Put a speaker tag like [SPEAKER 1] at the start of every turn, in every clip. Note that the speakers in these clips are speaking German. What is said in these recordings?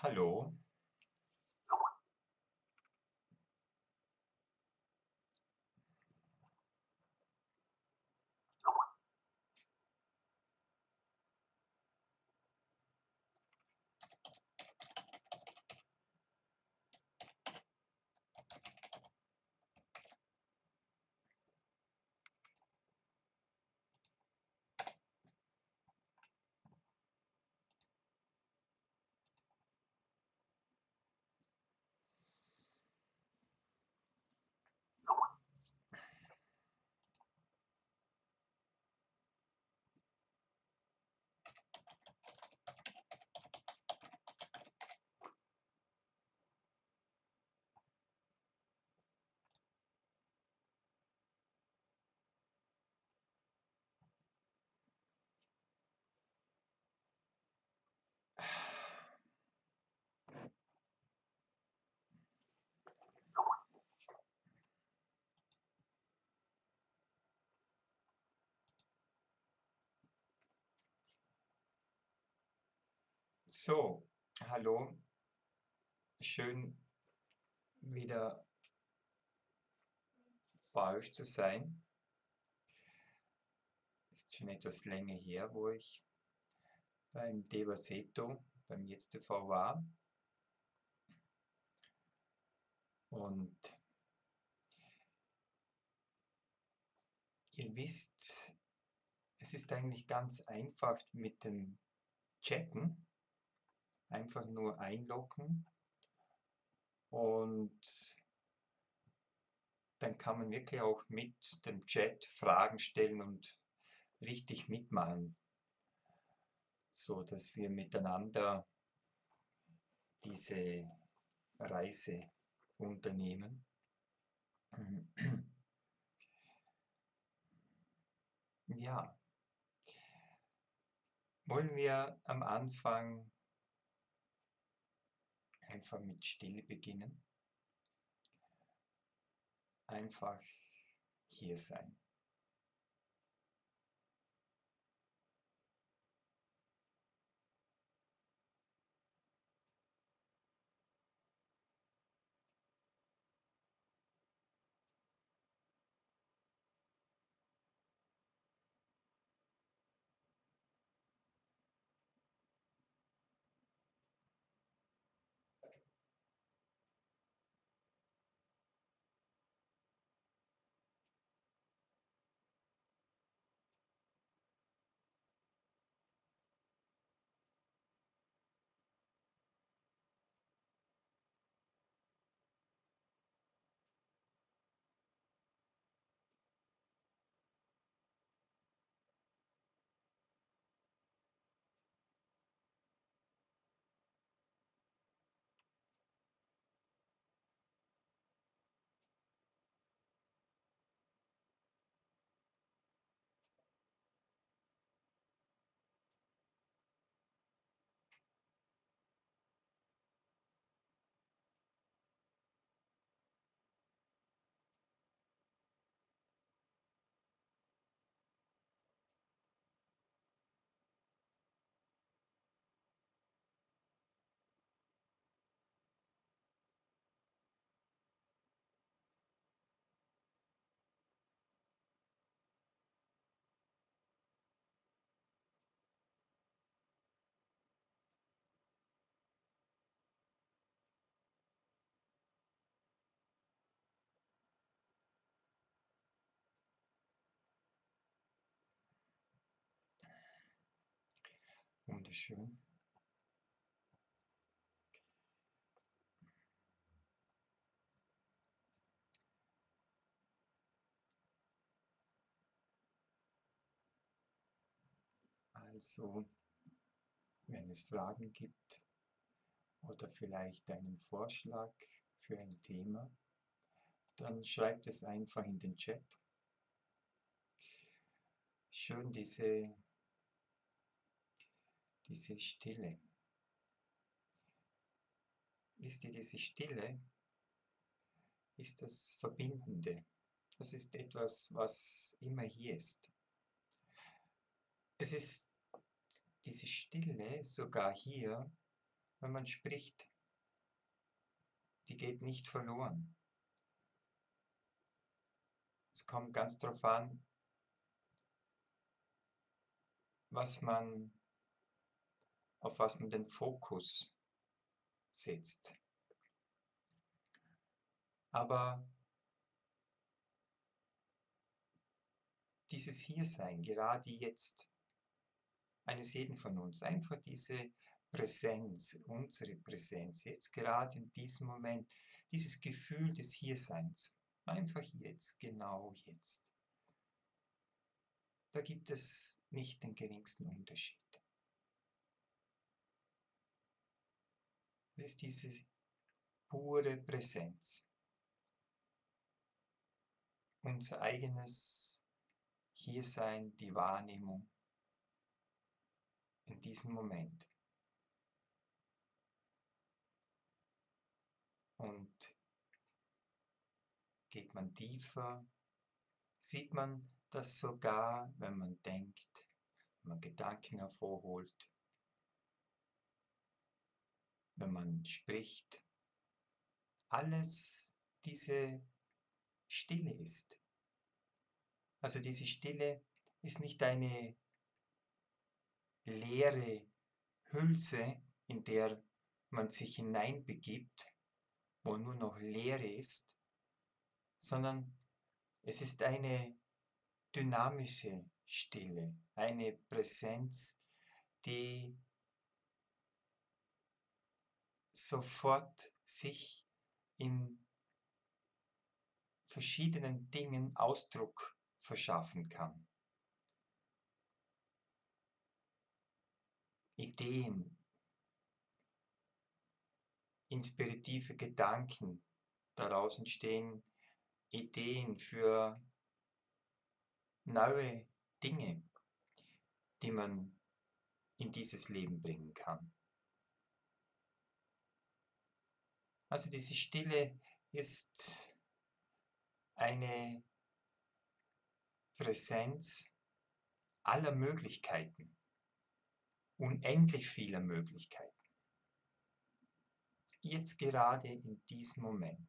[SPEAKER 1] Hallo. So, hallo. Schön wieder bei euch zu sein. Ist schon etwas länger her, wo ich beim Devaseto, beim Jetzt TV war. Und ihr wisst, es ist eigentlich ganz einfach mit dem Chatten. Einfach nur einloggen und dann kann man wirklich auch mit dem Chat Fragen stellen und richtig mitmachen, so dass wir miteinander diese Reise unternehmen. Ja, wollen wir am Anfang einfach mit Stille beginnen? Einfach hier sein. Wunderschön. Also, wenn es Fragen gibt oder vielleicht einen Vorschlag für ein Thema, dann schreibt es einfach in den Chat. Schön diese Stille. Wisst ihr, diese Stille ist das Verbindende. Das ist etwas, was immer hier ist. Es ist diese Stille sogar hier, wenn man spricht, die geht nicht verloren. Es kommt ganz darauf an, auf was man den Fokus setzt. Aber dieses Hiersein, gerade jetzt, eines jeden von uns, einfach diese Präsenz, unsere Präsenz, jetzt gerade in diesem Moment, dieses Gefühl des Hierseins, einfach jetzt, genau jetzt. Da gibt es nicht den geringsten Unterschied. Es ist diese pure Präsenz, unser eigenes Hiersein, die Wahrnehmung in diesem Moment. Und geht man tiefer, sieht man, dass sogar, wenn man denkt, wenn man Gedanken hervorholt, wenn man spricht, alles diese Stille ist. Also diese Stille ist nicht eine leere Hülse, in der man sich hineinbegibt, wo nur noch Leere ist, sondern es ist eine dynamische Stille, eine Präsenz, die sofort sich in verschiedenen Dingen Ausdruck verschaffen kann. Ideen, inspirative Gedanken, daraus entstehen Ideen für neue Dinge, die man in dieses Leben bringen kann. Also diese Stille ist eine Präsenz aller Möglichkeiten, unendlich vieler Möglichkeiten. Jetzt gerade in diesem Moment.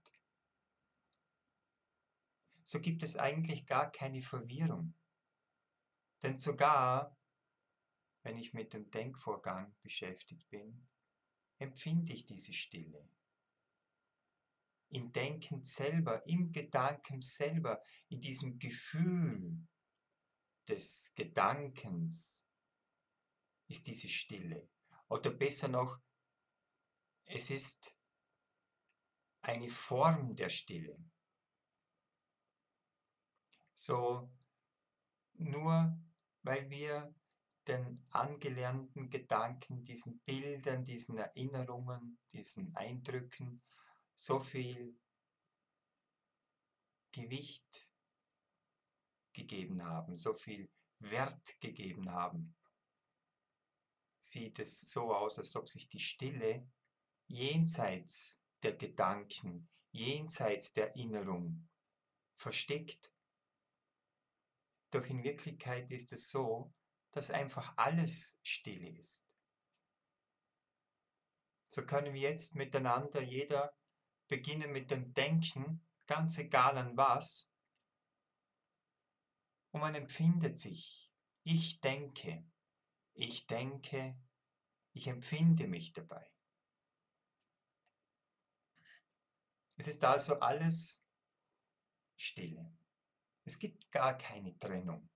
[SPEAKER 1] So gibt es eigentlich gar keine Verwirrung. Denn sogar, wenn ich mit dem Denkvorgang beschäftigt bin, empfinde ich diese Stille. Im Denken selber, im Gedanken selber, in diesem Gefühl des Gedankens ist diese Stille. Oder besser noch, es ist eine Form der Stille. So nur weil wir den angelernten Gedanken, diesen Bildern, diesen Erinnerungen, diesen Eindrücken so viel Gewicht gegeben haben, so viel Wert gegeben haben, sieht es so aus, als ob sich die Stille jenseits der Gedanken, jenseits der Erinnerung versteckt. Doch in Wirklichkeit ist es so, dass einfach alles Stille ist. So können wir jetzt miteinander, jeder beginnen mit dem Denken, ganz egal an was, und man empfindet sich. Ich denke, ich denke, ich empfinde mich dabei. Es ist also alles Stille. Es gibt gar keine Trennung.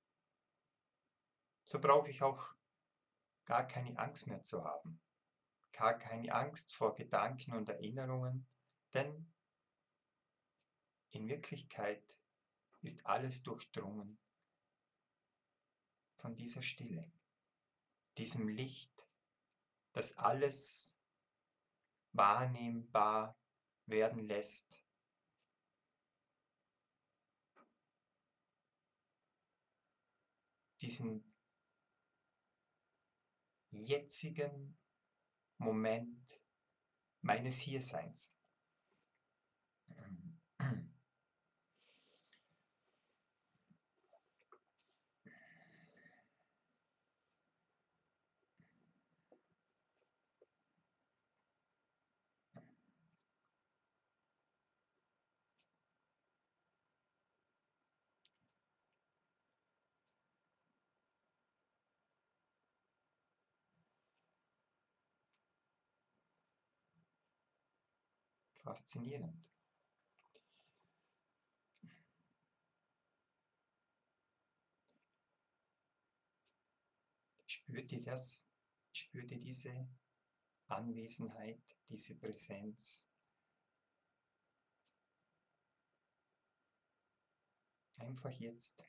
[SPEAKER 1] So brauche ich auch gar keine Angst mehr zu haben. Gar keine Angst vor Gedanken und Erinnerungen, denn in Wirklichkeit ist alles durchdrungen von dieser Stille, diesem Licht, das alles wahrnehmbar werden lässt. Diesen jetzigen Moment meines Hierseins. Faszinierend. Spürt ihr das? Spürt ihr diese Anwesenheit, diese Präsenz? Einfach jetzt.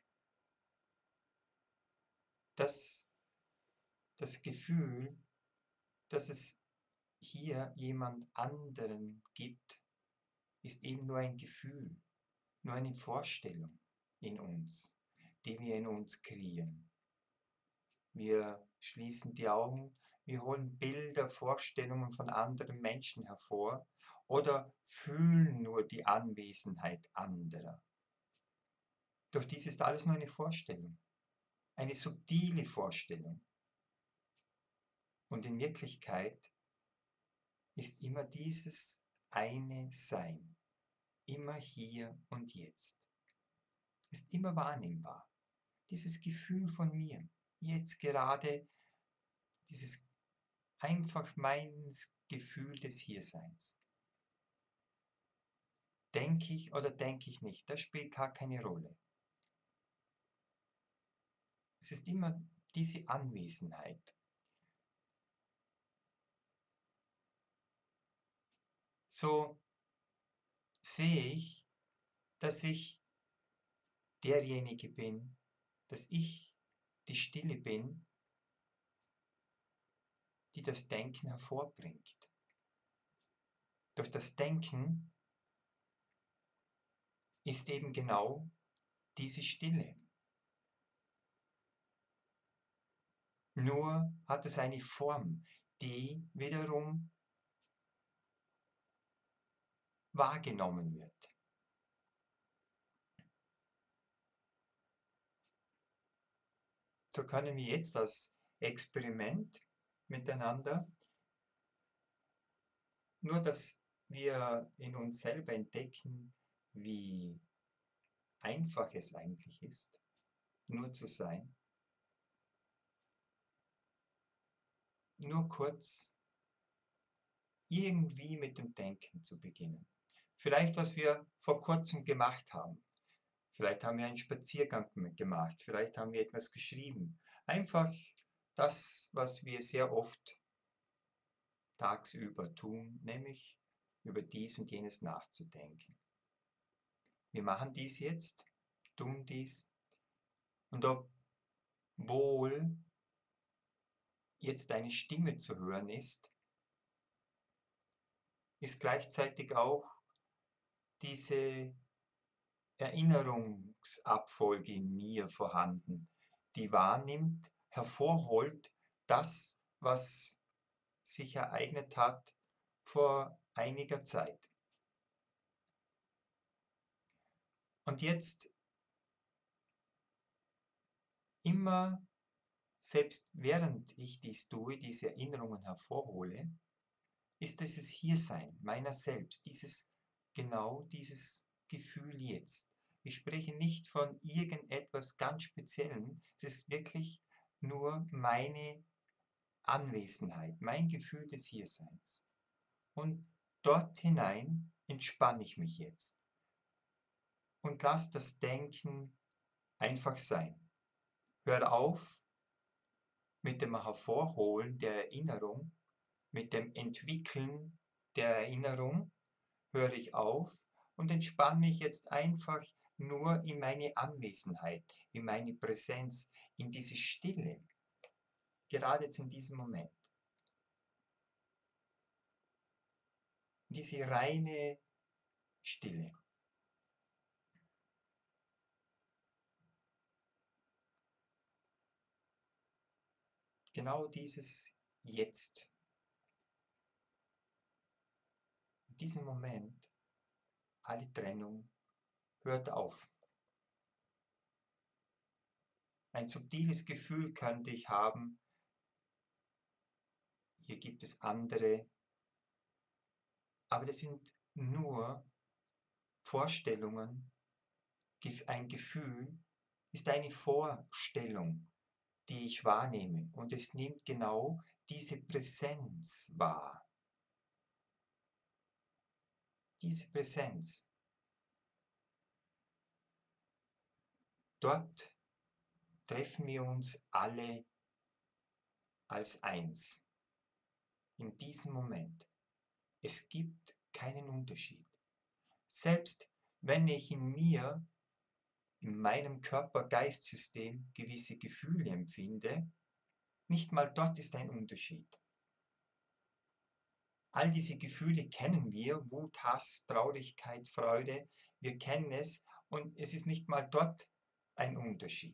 [SPEAKER 1] Das Gefühl, dass es hier jemand anderen gibt, ist eben nur ein Gefühl, nur eine Vorstellung in uns, die wir in uns kreieren. Wir schließen die Augen, wir holen Bilder, Vorstellungen von anderen Menschen hervor oder fühlen nur die Anwesenheit anderer. Doch dies ist alles nur eine Vorstellung, eine subtile Vorstellung. Und in Wirklichkeit ist immer dieses eine Sein, immer hier und jetzt, ist immer wahrnehmbar. Dieses Gefühl von mir, jetzt gerade, dieses einfach mein Gefühl des Hierseins. Denke ich oder denke ich nicht, das spielt gar keine Rolle. Es ist immer diese Anwesenheit. So sehe ich, dass ich derjenige bin, dass ich die Stille bin, die das Denken hervorbringt. Durch das Denken ist eben genau diese Stille. Nur hat es eine Form, die wiederum wahrgenommen wird. So können wir jetzt das Experiment miteinander, nur dass wir in uns selber entdecken, wie einfach es eigentlich ist, nur zu sein, nur kurz irgendwie mit dem Denken zu beginnen. Vielleicht, was wir vor kurzem gemacht haben. Vielleicht haben wir einen Spaziergang gemacht, vielleicht haben wir etwas geschrieben. Einfach das, was wir sehr oft tagsüber tun, nämlich über dies und jenes nachzudenken. Wir machen dies jetzt, tun dies, und obwohl jetzt eine Stimme zu hören ist, ist gleichzeitig auch diese Erinnerungsabfolge in mir vorhanden, die wahrnimmt, hervorholt das, was sich ereignet hat vor einiger Zeit. Und jetzt immer, selbst während ich dies tue, diese Erinnerungen hervorhole, ist dieses Hiersein meiner selbst, genau dieses Gefühl jetzt. Ich spreche nicht von irgendetwas ganz Speziellem, es ist wirklich nur meine Anwesenheit, mein Gefühl des Hierseins. Und dort hinein entspanne ich mich jetzt und lasse das Denken einfach sein. Hör auf mit dem Hervorholen der Erinnerung, mit dem Entwickeln der Erinnerung, höre ich auf und entspanne mich jetzt einfach nur in meine Anwesenheit, in meine Präsenz, in diese Stille, gerade jetzt in diesem Moment. Diese reine Stille. Genau dieses Jetzt. In diesem Moment, alle Trennung hört auf. Ein subtiles Gefühl könnte ich haben, hier gibt es andere, aber das sind nur Vorstellungen. Ein Gefühl ist eine Vorstellung, die ich wahrnehme, und es nimmt genau diese Präsenz wahr. diese Präsenz. Dort treffen wir uns alle als eins. In diesem Moment. Es gibt keinen Unterschied. Selbst wenn ich in mir, in meinem Körper-Geist-System gewisse Gefühle empfinde, nicht mal dort ist ein Unterschied. All diese Gefühle kennen wir, Wut, Hass, Traurigkeit, Freude, wir kennen es und es ist nicht mal dort ein Unterschied.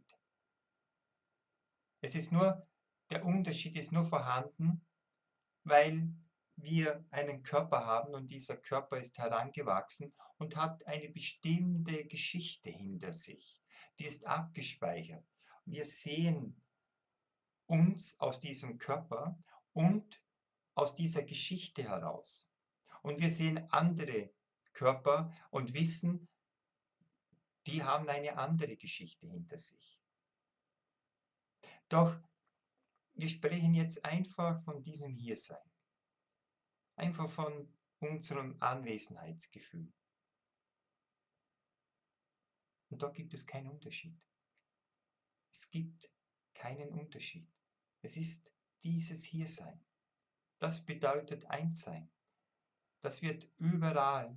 [SPEAKER 1] Es ist nur, der Unterschied ist nur vorhanden, weil wir einen Körper haben und dieser Körper ist herangewachsen und hat eine bestimmte Geschichte hinter sich. Die ist abgespeichert. Wir sehen uns aus diesem Körper und aus dieser Geschichte heraus. Und wir sehen andere Körper und wissen, die haben eine andere Geschichte hinter sich. Doch wir sprechen jetzt einfach von diesem Hiersein. Einfach von unserem Anwesenheitsgefühl. Und da gibt es keinen Unterschied. Es gibt keinen Unterschied. Es ist dieses Hiersein. Das bedeutet Einssein. Das wird überall.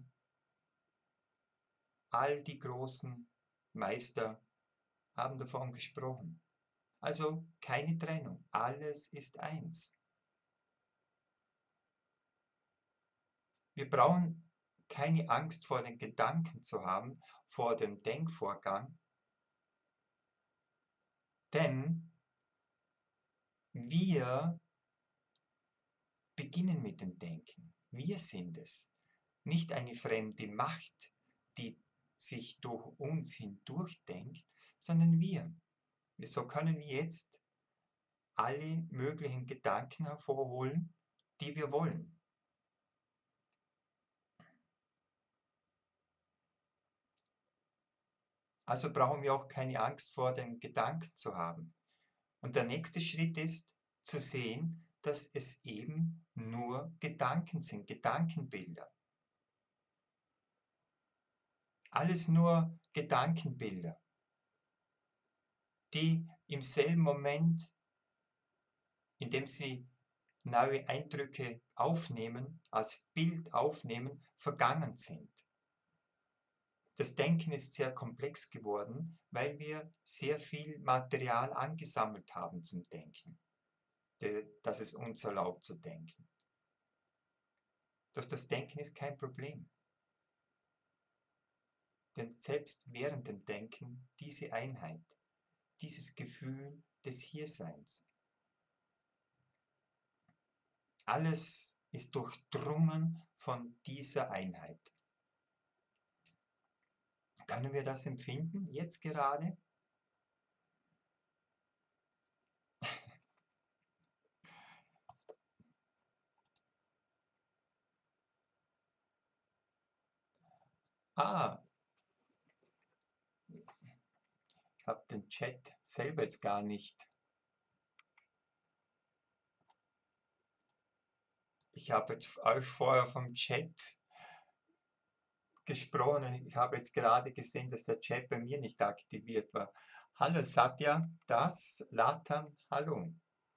[SPEAKER 1] All die großen Meister haben davon gesprochen. Also keine Trennung. Alles ist eins. Wir brauchen keine Angst vor den Gedanken zu haben, vor dem Denkvorgang, denn wir beginnen mit dem Denken. Wir sind es. Nicht eine fremde Macht, die sich durch uns hindurchdenkt, sondern wir. So können wir jetzt alle möglichen Gedanken hervorholen, die wir wollen. Also brauchen wir auch keine Angst vor den Gedanken zu haben. Und der nächste Schritt ist zu sehen, dass es eben nur Gedanken sind, Gedankenbilder. Alles nur Gedankenbilder, die im selben Moment, in dem sie neue Eindrücke aufnehmen, als Bild aufnehmen, vergangen sind. Das Denken ist sehr komplex geworden, weil wir sehr viel Material angesammelt haben zum Denken, das es uns erlaubt zu denken. Doch das Denken ist kein Problem. Denn selbst während dem Denken diese Einheit, dieses Gefühl des Hierseins, alles ist durchdrungen von dieser Einheit. Können wir das empfinden, jetzt gerade? Ah, ich habe den Chat selber jetzt gar nicht. Ich habe jetzt euch vorher vom Chat gesprochen. Ich habe jetzt gerade gesehen, dass der Chat bei mir nicht aktiviert war. Hallo Satya, das, Latan, hallo.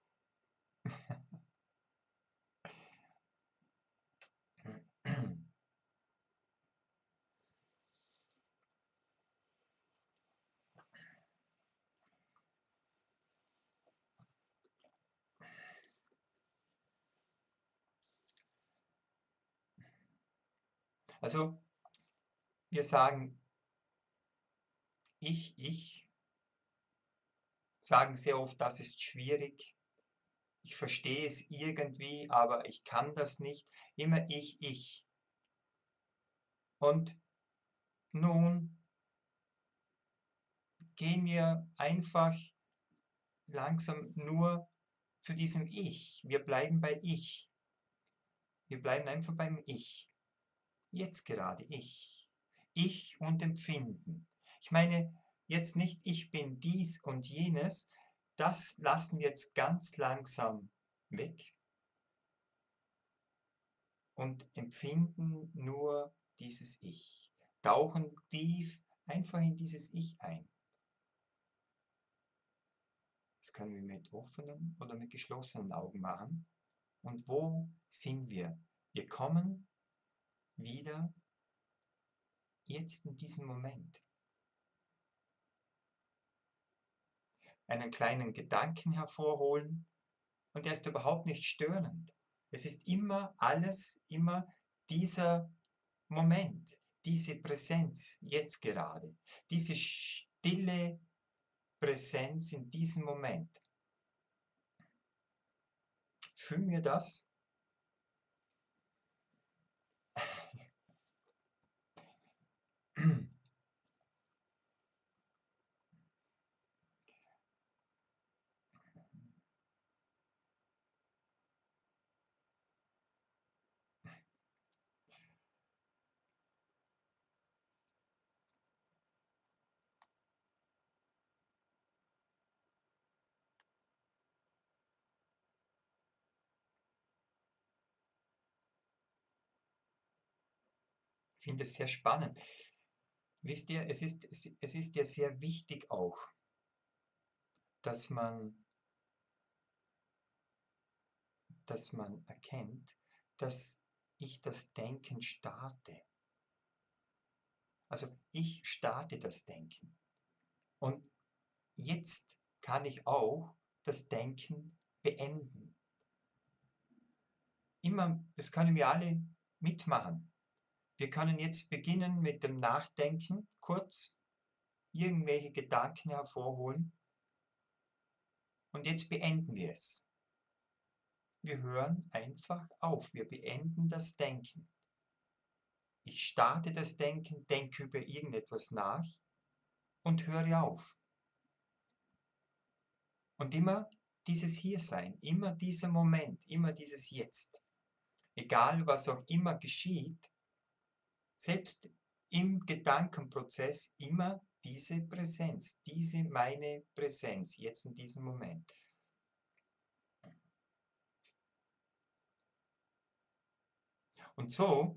[SPEAKER 1] Also, wir sagen ich, sagen sehr oft, das ist schwierig. Ich verstehe es irgendwie, aber ich kann das nicht. Immer ich. Und nun gehen wir einfach langsam nur zu diesem Ich. Wir bleiben bei Ich. Wir bleiben einfach beim Ich. Jetzt gerade ich. Ich und Empfinden. Ich meine, jetzt nicht ich bin dies und jenes. Das lassen wir jetzt ganz langsam weg und empfinden nur dieses Ich. Tauchen tief einfach in dieses Ich ein. Das können wir mit offenen oder mit geschlossenen Augen machen. Und wo sind wir? Wir kommen wieder jetzt in diesem Moment. Einen kleinen Gedanken hervorholen und der ist überhaupt nicht störend. Es ist immer alles, immer dieser Moment, diese Präsenz jetzt gerade, diese stille Präsenz in diesem Moment. Fühlen wir das? Ich finde es sehr spannend. Wisst ihr, es ist ja sehr wichtig auch, dass man, dass man erkennt, dass ich das Denken starte. Also ich starte das Denken. Und jetzt kann ich auch das Denken beenden. Immer, das können wir alle mitmachen. Wir können jetzt beginnen mit dem Nachdenken, kurz irgendwelche Gedanken hervorholen und jetzt beenden wir es. Wir hören einfach auf, wir beenden das Denken. Ich starte das Denken, denke über irgendetwas nach und höre auf. Und immer dieses Hiersein, immer dieser Moment, immer dieses Jetzt. Egal was auch immer geschieht, selbst im Gedankenprozess immer diese Präsenz, diese meine Präsenz jetzt in diesem Moment. Und so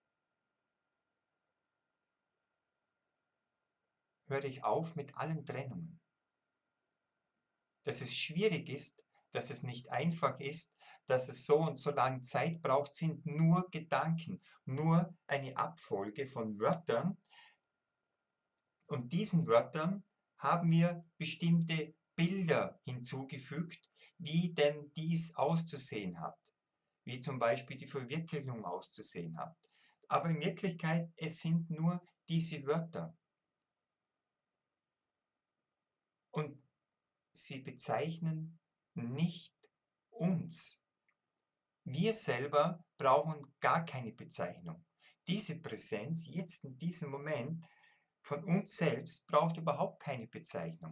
[SPEAKER 1] höre ich auf mit allen Trennungen. Dass es schwierig ist, dass es nicht einfach ist, dass es so und so lange Zeit braucht, sind nur Gedanken, nur eine Abfolge von Wörtern. Und diesen Wörtern haben wir bestimmte Bilder hinzugefügt, wie denn dies auszusehen hat, wie zum Beispiel die Verwirklichung auszusehen hat. Aber in Wirklichkeit, es sind nur diese Wörter. Und sie bezeichnen nicht uns. Wir selber brauchen gar keine Bezeichnung. Diese Präsenz jetzt in diesem Moment von uns selbst braucht überhaupt keine Bezeichnung.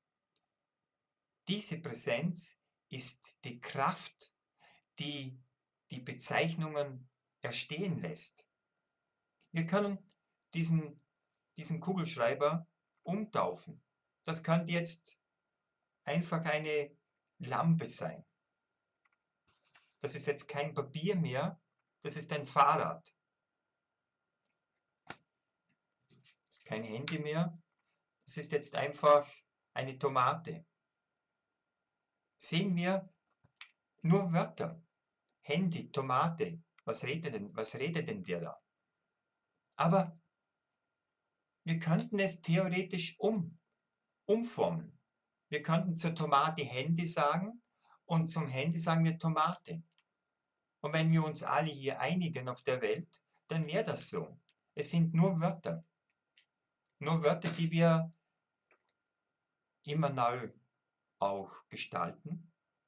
[SPEAKER 1] Diese Präsenz ist die Kraft, die die Bezeichnungen erstehen lässt. Wir können diesen Kugelschreiber umtaufen. Das könnte jetzt einfach eine Lampe sein. Das ist jetzt kein Papier mehr, das ist ein Fahrrad. Das ist kein Handy mehr, das ist jetzt einfach eine Tomate. Sehen wir nur Wörter. Handy, Tomate, was redet denn der da? Aber wir könnten es theoretisch umformen. Wir könnten zur Tomate Handy sagen und zum Handy sagen wir Tomate. Und wenn wir uns alle hier einigen auf der Welt, dann wäre das so. Es sind nur Wörter. Nur Wörter, die wir immer neu auch gestalten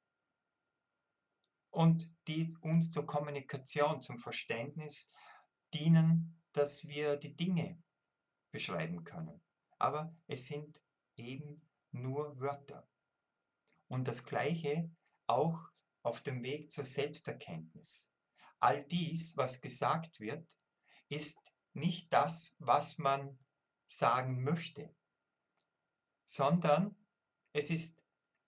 [SPEAKER 1] und die uns zur Kommunikation, zum Verständnis dienen, dass wir die Dinge beschreiben können. Aber es sind eben nur Wörter. Und das Gleiche auch auf dem Weg zur Selbsterkenntnis. All dies, was gesagt wird, ist nicht das, was man sagen möchte, sondern es ist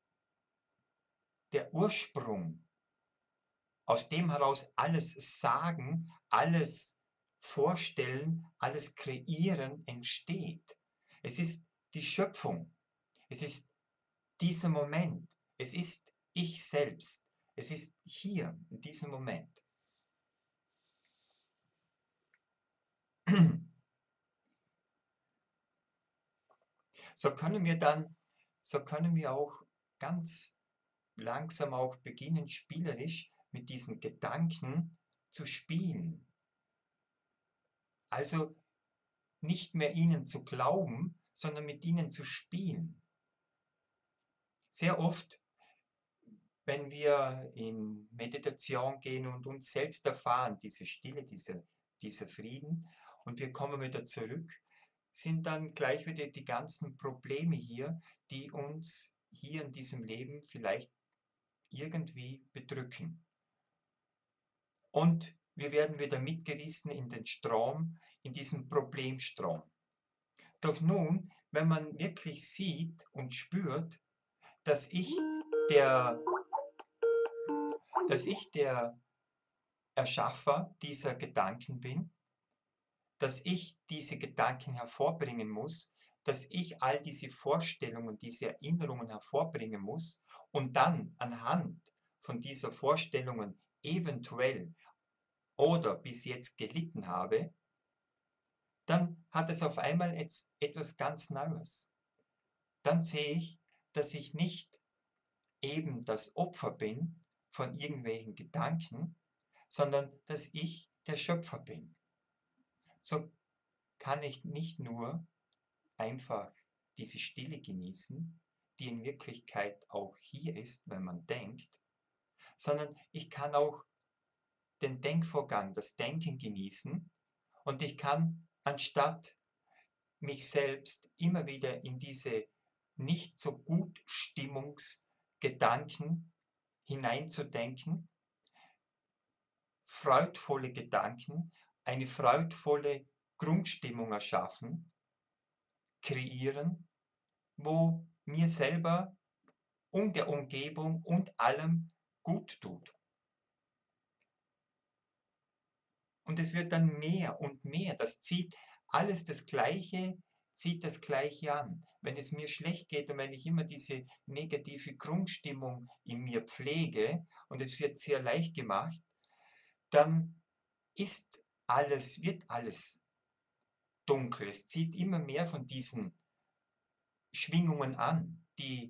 [SPEAKER 1] der Ursprung, aus dem heraus alles Sagen, alles Vorstellen, alles Kreieren entsteht. Es ist die Schöpfung. Es ist dieser Moment. Es ist ich selbst. Es ist hier, in diesem Moment. So können wir auch ganz langsam auch beginnen, spielerisch mit diesen Gedanken zu spielen. Also nicht mehr ihnen zu glauben, sondern mit ihnen zu spielen. Sehr oft, wenn wir in Meditation gehen und uns selbst erfahren, diese Stille, dieser Frieden, und wir kommen wieder zurück, sind dann gleich wieder die ganzen Probleme hier, die uns hier in diesem Leben vielleicht irgendwie bedrücken. Und wir werden wieder mitgerissen in den Strom, in diesen Problemstrom. Doch nun, wenn man wirklich sieht und spürt, dass ich der, dass ich der Erschaffer dieser Gedanken bin, dass ich diese Gedanken hervorbringen muss, dass ich all diese Vorstellungen, diese Erinnerungen hervorbringen muss und dann anhand von dieser Vorstellungen eventuell oder bis jetzt gelitten habe, dann hat es auf einmal etwas ganz Neues. Dann sehe ich, dass ich nicht eben das Opfer bin von irgendwelchen Gedanken, sondern dass ich der Schöpfer bin. So kann ich nicht nur einfach diese Stille genießen, die in Wirklichkeit auch hier ist, wenn man denkt, sondern ich kann auch den Denkvorgang, das Denken genießen und ich kann, anstatt mich selbst immer wieder in diese nicht so gut Stimmungsgedanken hineinzudenken, freudvolle Gedanken, eine freudvolle Grundstimmung erschaffen, kreieren, wo mir selber und der Umgebung und allem gut tut. Und es wird dann mehr und mehr. Das zieht alles zieht das Gleiche an. Wenn es mir schlecht geht und wenn ich immer diese negative Grundstimmung in mir pflege und es wird sehr leicht gemacht, dann wird alles dunkel. Es zieht immer mehr von diesen Schwingungen an, die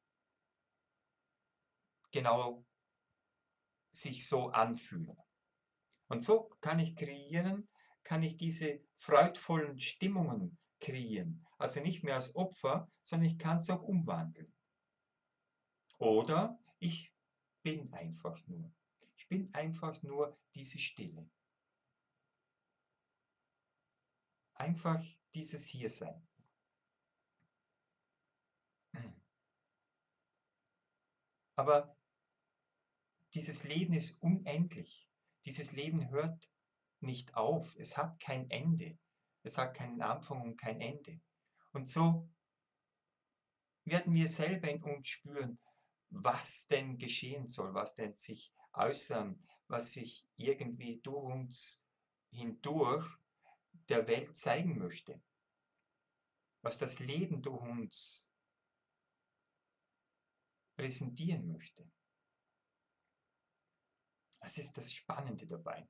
[SPEAKER 1] genau sich so anfühlen. Und so kann ich diese freudvollen Stimmungen kreieren. Also nicht mehr als Opfer, sondern ich kann es auch umwandeln. Oder ich bin einfach nur. Ich bin einfach nur diese Stille. Einfach dieses Hiersein. Aber dieses Leben ist unendlich. Dieses Leben hört nicht auf. Es hat kein Ende. Es hat keinen Anfang und kein Ende. Und so werden wir selber in uns spüren, was denn geschehen soll, was denn sich äußern, was sich irgendwie durch uns hindurch der Welt zeigen möchte, was das Leben durch uns präsentieren möchte. Das ist das Spannende dabei.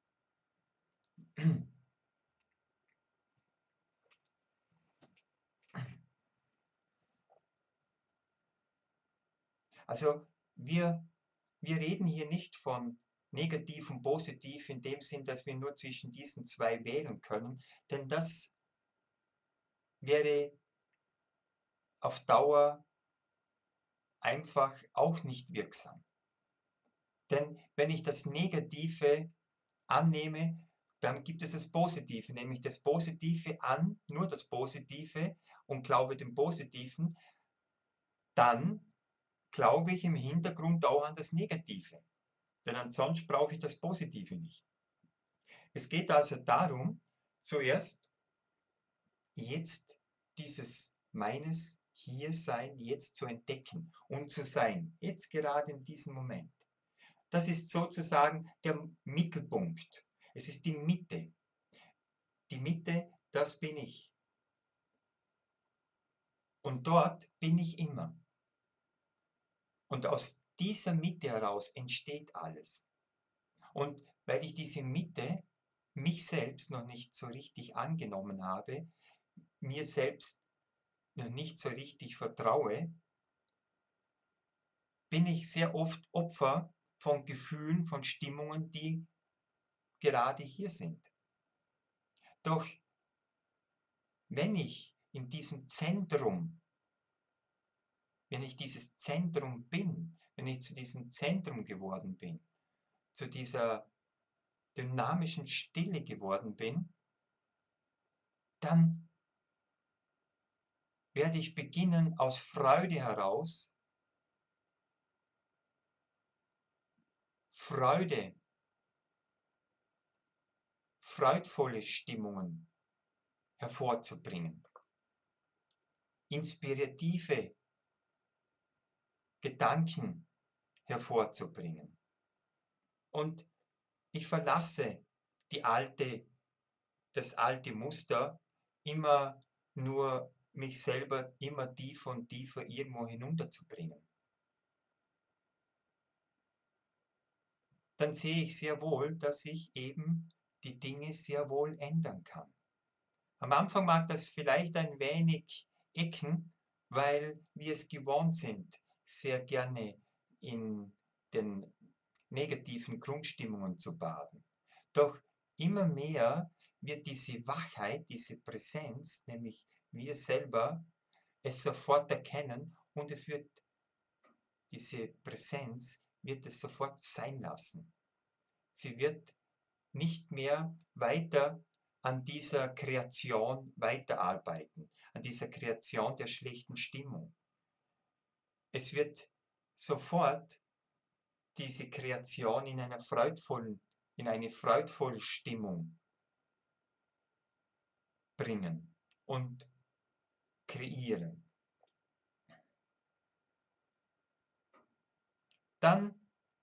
[SPEAKER 1] Also wir reden hier nicht von negativ und positiv in dem Sinn, dass wir nur zwischen diesen zwei wählen können, denn das wäre auf Dauer einfach auch nicht wirksam. Denn wenn ich das Negative annehme, dann gibt es das Positive, nämlich das Positive an, nur das Positive und glaube dem Positiven, dann glaube ich im Hintergrund auch an das Negative. Denn ansonsten brauche ich das Positive nicht. Es geht also darum, zuerst jetzt dieses meines Hiersein jetzt zu entdecken und zu sein, jetzt gerade in diesem Moment. Das ist sozusagen der Mittelpunkt. Es ist die Mitte. die Mitte, das bin ich. Und dort bin ich immer. Und aus dieser Mitte heraus entsteht alles. Und weil ich diese Mitte, mich selbst noch nicht so richtig angenommen habe, mir selbst noch nicht so richtig vertraue, bin ich sehr oft Opfer von Gefühlen, von Stimmungen, die gerade hier sind. Doch wenn ich in diesem Zentrum, wenn ich dieses Zentrum bin, wenn ich zu diesem Zentrum geworden bin, zu dieser dynamischen Stille geworden bin, dann werde ich beginnen, aus Freude heraus, freudvolle Stimmungen hervorzubringen, inspirative Gedanken hervorzubringen. Und ich verlasse das alte Muster, immer nur mich selber immer tiefer und tiefer irgendwo hinunterzubringen. Dann sehe ich sehr wohl, dass ich eben die Dinge sehr wohl ändern kann. Am Anfang mag das vielleicht ein wenig ecken, weil wir es gewohnt sind, sehr gerne in den negativen Grundstimmungen zu baden. Doch immer mehr wird diese Wachheit, diese Präsenz, nämlich wir selber, es sofort erkennen und diese Präsenz wird es sofort sein lassen. Sie wird nicht mehr weiter an dieser Kreation weiterarbeiten, an dieser Kreation der schlechten Stimmung. Es wird sofort diese Kreation in eine freudvolle Stimmung bringen und kreieren. Dann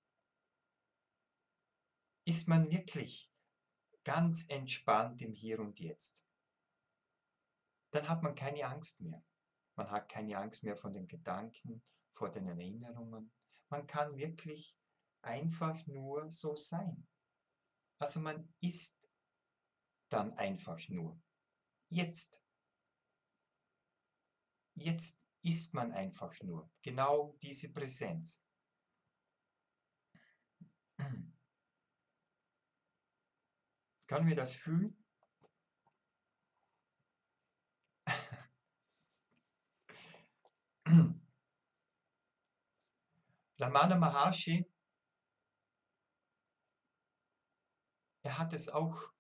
[SPEAKER 1] ist man wirklich ganz entspannt im Hier und Jetzt. Dann hat man keine Angst mehr. Man hat keine Angst mehr vor den Gedanken, vor den Erinnerungen. Man kann wirklich einfach nur so sein. Also man ist dann einfach nur. Jetzt. Jetzt ist man einfach nur. Genau diese Präsenz. Können wir das fühlen? Ramana Maharshi, er hat es auch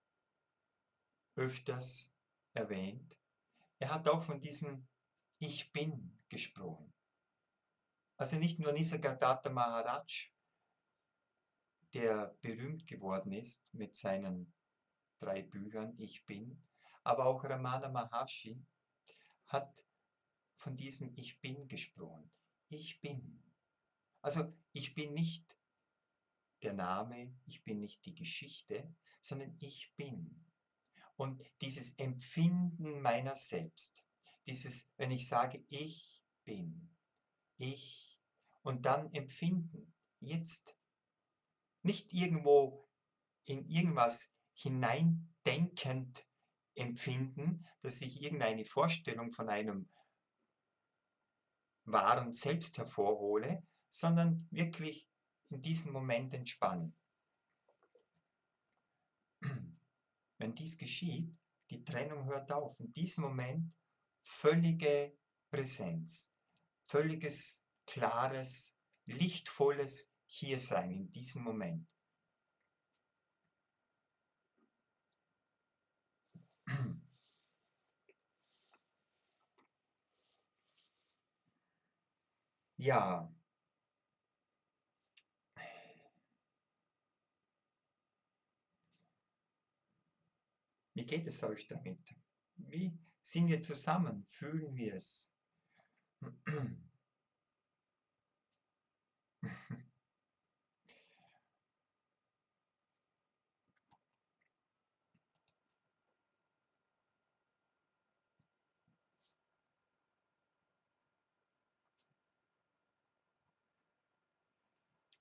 [SPEAKER 1] öfters erwähnt. Er hat auch von diesem Ich Bin gesprochen. Also nicht nur Nisargadatta Maharaj, der berühmt geworden ist mit seinen 3 Büchern Ich Bin, aber auch Ramana Maharshi hat von diesem Ich Bin gesprochen. Ich bin. Also ich bin nicht der Name, ich bin nicht die Geschichte, sondern ich bin. Und dieses Empfinden meiner selbst, wenn ich sage, ich bin, ich, und dann empfinden, jetzt, nicht irgendwo in irgendwas hineindenkend empfinden, dass ich irgendeine Vorstellung von einem wahren Selbst hervorhole, sondern wirklich in diesem Moment entspannen. Wenn dies geschieht, die Trennung hört auf. In diesem Moment völlige Präsenz, völliges, klares, lichtvolles Hiersein in diesem Moment. Ja, wie geht es euch damit? Wie sind wir zusammen? Fühlen wir es?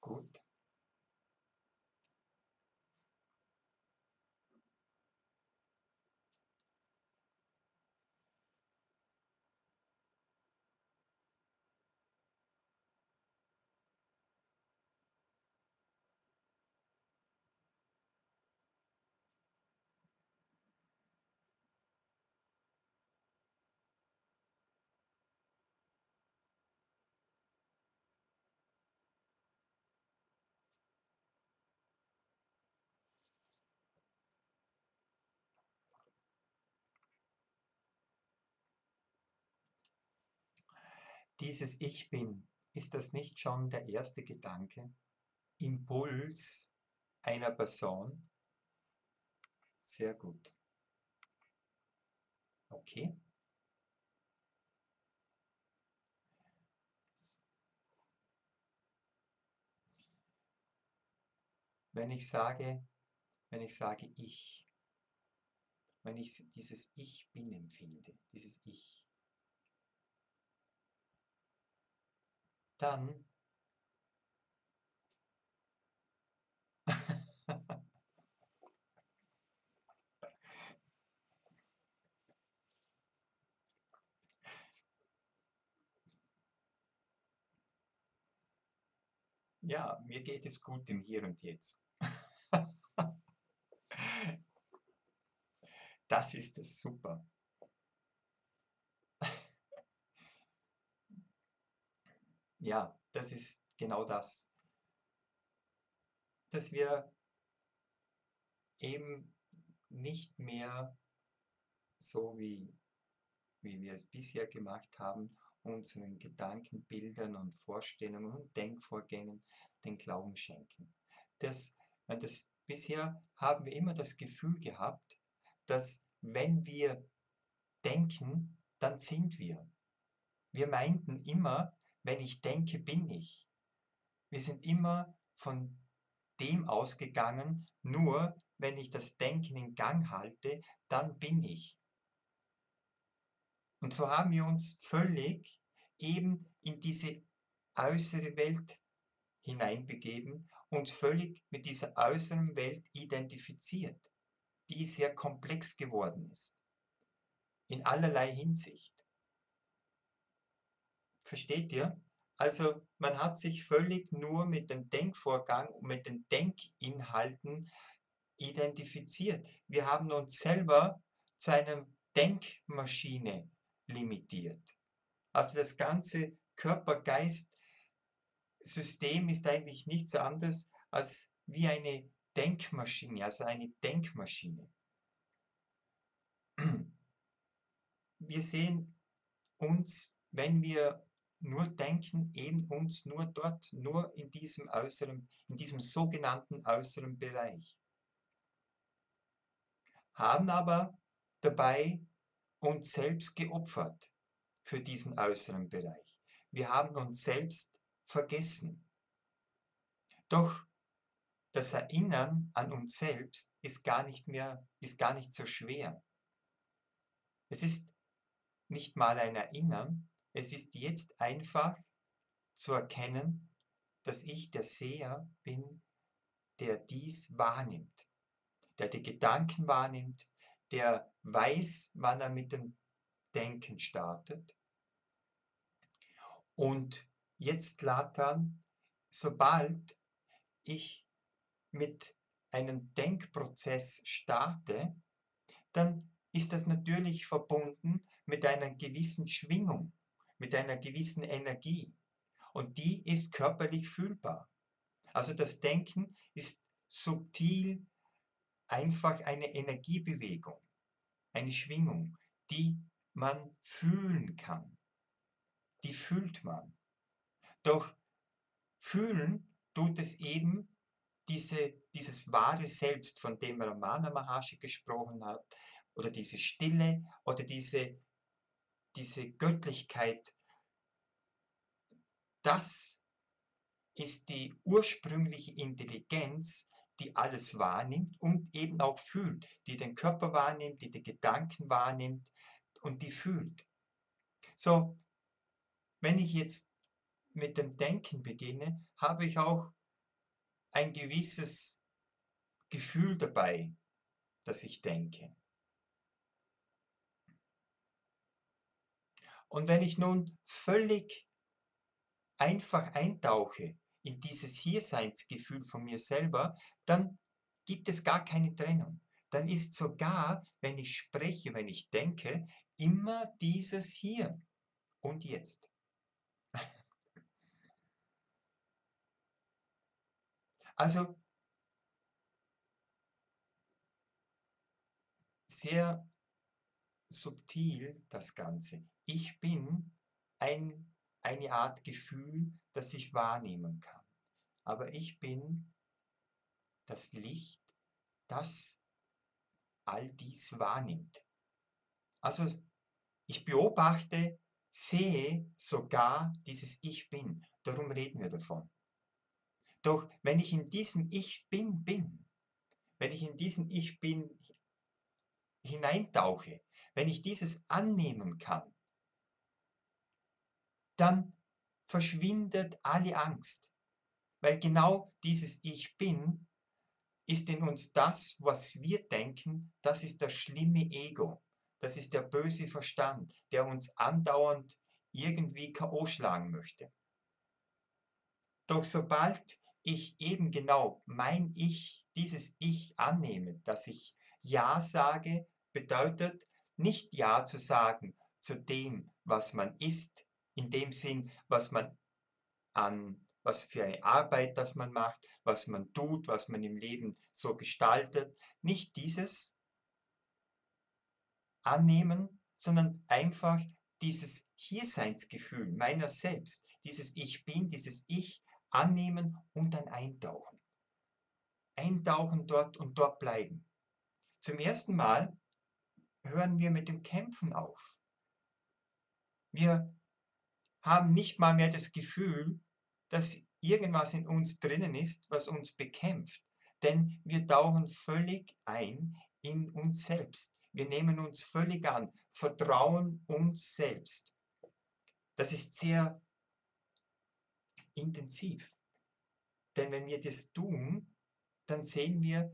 [SPEAKER 1] Gut. Dieses Ich bin, ist das nicht schon der erste Gedanke, Impuls einer Person? Sehr gut. Okay. Wenn ich sage, wenn ich sage ich, wenn ich dieses Ich bin empfinde, dieses Ich, dann ja, mir geht es gut im Hier und Jetzt. Das ist es super. Ja, das ist genau das, dass wir eben nicht mehr so wie wir es bisher gemacht haben, unseren Gedanken, Bildern und Vorstellungen und Denkvorgängen den Glauben schenken. Das, bisher haben wir immer das Gefühl gehabt, dass wenn wir denken, dann sind wir. Wir meinten immer, wenn ich denke, bin ich. Wir sind immer von dem ausgegangen, nur wenn ich das Denken in Gang halte, dann bin ich. Und so haben wir uns völlig eben in diese äußere Welt hineinbegeben, uns völlig mit dieser äußeren Welt identifiziert, die sehr komplex geworden ist, in allerlei Hinsicht. Versteht ihr? Also man hat sich völlig nur mit dem Denkvorgang und mit den Denkinhalten identifiziert. Wir haben uns selber zu einer Denkmaschine limitiert. Also das ganze Körper-Geist-System ist eigentlich nichts anderes als wie eine Denkmaschine, also eine Denkmaschine. Wir sehen uns, wenn wir nur denken, eben uns nur dort, nur in diesem äußeren, in diesem sogenannten äußeren Bereich. Haben aber dabei uns selbst geopfert für diesen äußeren Bereich. Wir haben uns selbst vergessen. Doch das Erinnern an uns selbst ist gar nicht so schwer. Es ist nicht mal ein Erinnern, es ist jetzt einfach zu erkennen, dass ich der Seher bin, der dies wahrnimmt, der die Gedanken wahrnimmt, der weiß, wann er mit dem Denken startet. Und jetzt, Latan, sobald ich mit einem Denkprozess starte, dann ist das natürlich verbunden mit einer gewissen Schwingung, mit einer gewissen Energie. Und die ist körperlich fühlbar. Also das Denken ist subtil einfach eine Energiebewegung, eine Schwingung, die man fühlen kann. Die fühlt man. Doch fühlen tut es eben dieses wahre Selbst, von dem Ramana Maharshi gesprochen hat, oder diese Stille oder diese Göttlichkeit, das ist die ursprüngliche Intelligenz, die alles wahrnimmt und eben auch fühlt, die den Körper wahrnimmt, die Gedanken wahrnimmt und die fühlt. So, wenn ich jetzt mit dem Denken beginne, habe ich auch ein gewisses Gefühl dabei, das ich denke. Und wenn ich nun völlig einfach eintauche in dieses Hierseinsgefühl von mir selber, dann gibt es gar keine Trennung. Dann ist sogar, wenn ich spreche, wenn ich denke, immer dieses Hier und Jetzt. Also sehr subtil das Ganze. Ich bin ein, eine Art Gefühl, das ich wahrnehmen kann. Aber ich bin das Licht, das all dies wahrnimmt. Also ich beobachte, sehe sogar dieses Ich bin. Darum reden wir davon. Doch wenn ich in diesem Ich bin, wenn ich in diesen Ich bin hineintauche, wenn ich dieses annehmen kann, dann verschwindet alle Angst, weil genau dieses Ich bin ist in uns das, was wir denken, das ist das schlimme Ego, das ist der böse Verstand, der uns andauernd irgendwie K.O. schlagen möchte. Doch sobald ich eben genau mein Ich, dieses Ich annehme, dass ich Ja sage, bedeutet nicht Ja zu sagen zu dem, was man ist, in dem Sinn, was man was für eine Arbeit das man macht, was man tut, was man im Leben so gestaltet. Nicht dieses annehmen, sondern einfach dieses Hierseinsgefühl meiner selbst, dieses Ich bin, dieses Ich annehmen und dann eintauchen. Eintauchen dort und dort bleiben. Zum ersten Mal hören wir mit dem Kämpfen auf. Wir haben nicht mal mehr das Gefühl, dass irgendwas in uns drinnen ist, was uns bekämpft. Denn wir tauchen völlig ein in uns selbst. Wir nehmen uns völlig an, vertrauen uns selbst. Das ist sehr intensiv. Denn wenn wir das tun, dann sehen wir,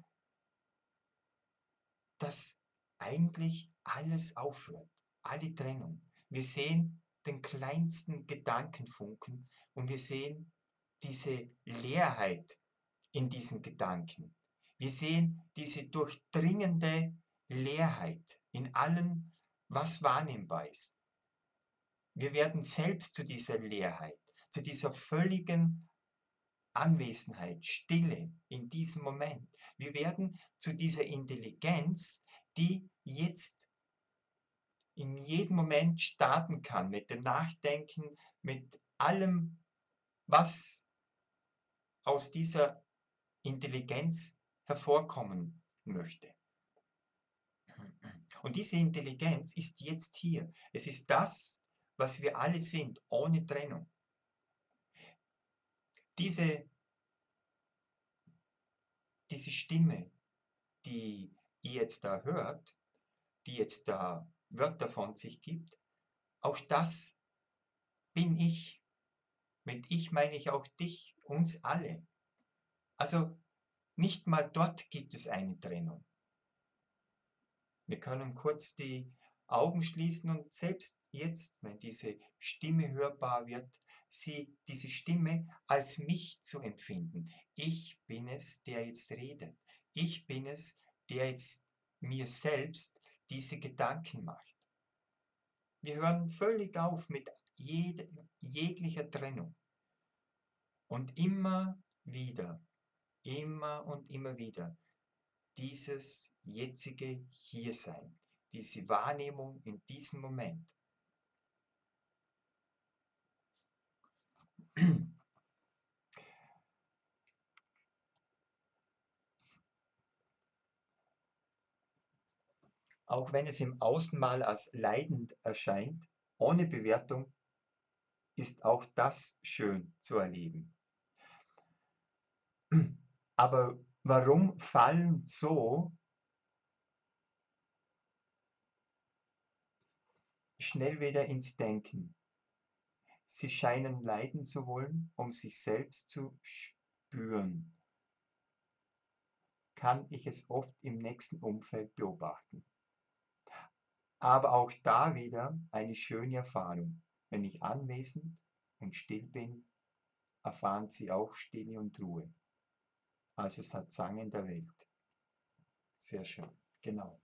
[SPEAKER 1] dass eigentlich alles aufhört, alle Trennung. Wir sehen den kleinsten Gedankenfunken und wir sehen diese Leerheit in diesen Gedanken. Wir sehen diese durchdringende Leerheit in allem, was wahrnehmbar ist. Wir werden selbst zu dieser Leerheit, zu dieser völligen Anwesenheit, Stille in diesem Moment. Wir werden zu dieser Intelligenz, die jetzt in jedem Moment starten kann, mit dem Nachdenken, mit allem, was aus dieser Intelligenz hervorkommen möchte. Und diese Intelligenz ist jetzt hier. Es ist das, was wir alle sind, ohne Trennung. Diese, diese Stimme, die ihr jetzt da hört, die jetzt da Wörter von sich gibt, auch das bin ich. Mit ich meine ich auch dich, uns alle. Also nicht mal dort gibt es eine Trennung. Wir können kurz die Augen schließen und selbst jetzt, wenn diese Stimme hörbar wird, diese Stimme als mich zu empfinden. Ich bin es, der jetzt redet. Ich bin es, der jetzt mir selbst diese Gedanken macht. Wir hören völlig auf mit jeglicher Trennung. Und immer und immer wieder dieses jetzige Hiersein, diese Wahrnehmung in diesem Moment. Auch wenn es im Außen mal als leidend erscheint, ohne Bewertung, ist auch das schön zu erleben. Aber warum fallen so schnell wieder ins Denken? Sie scheinen leiden zu wollen, um sich selbst zu spüren. kann ich es oft im nächsten Umfeld beobachten. Aber auch da wieder eine schöne Erfahrung. Wenn ich anwesend und still bin, erfahren sie auch Stille und Ruhe. Also Satsang in der Welt. Sehr schön, genau.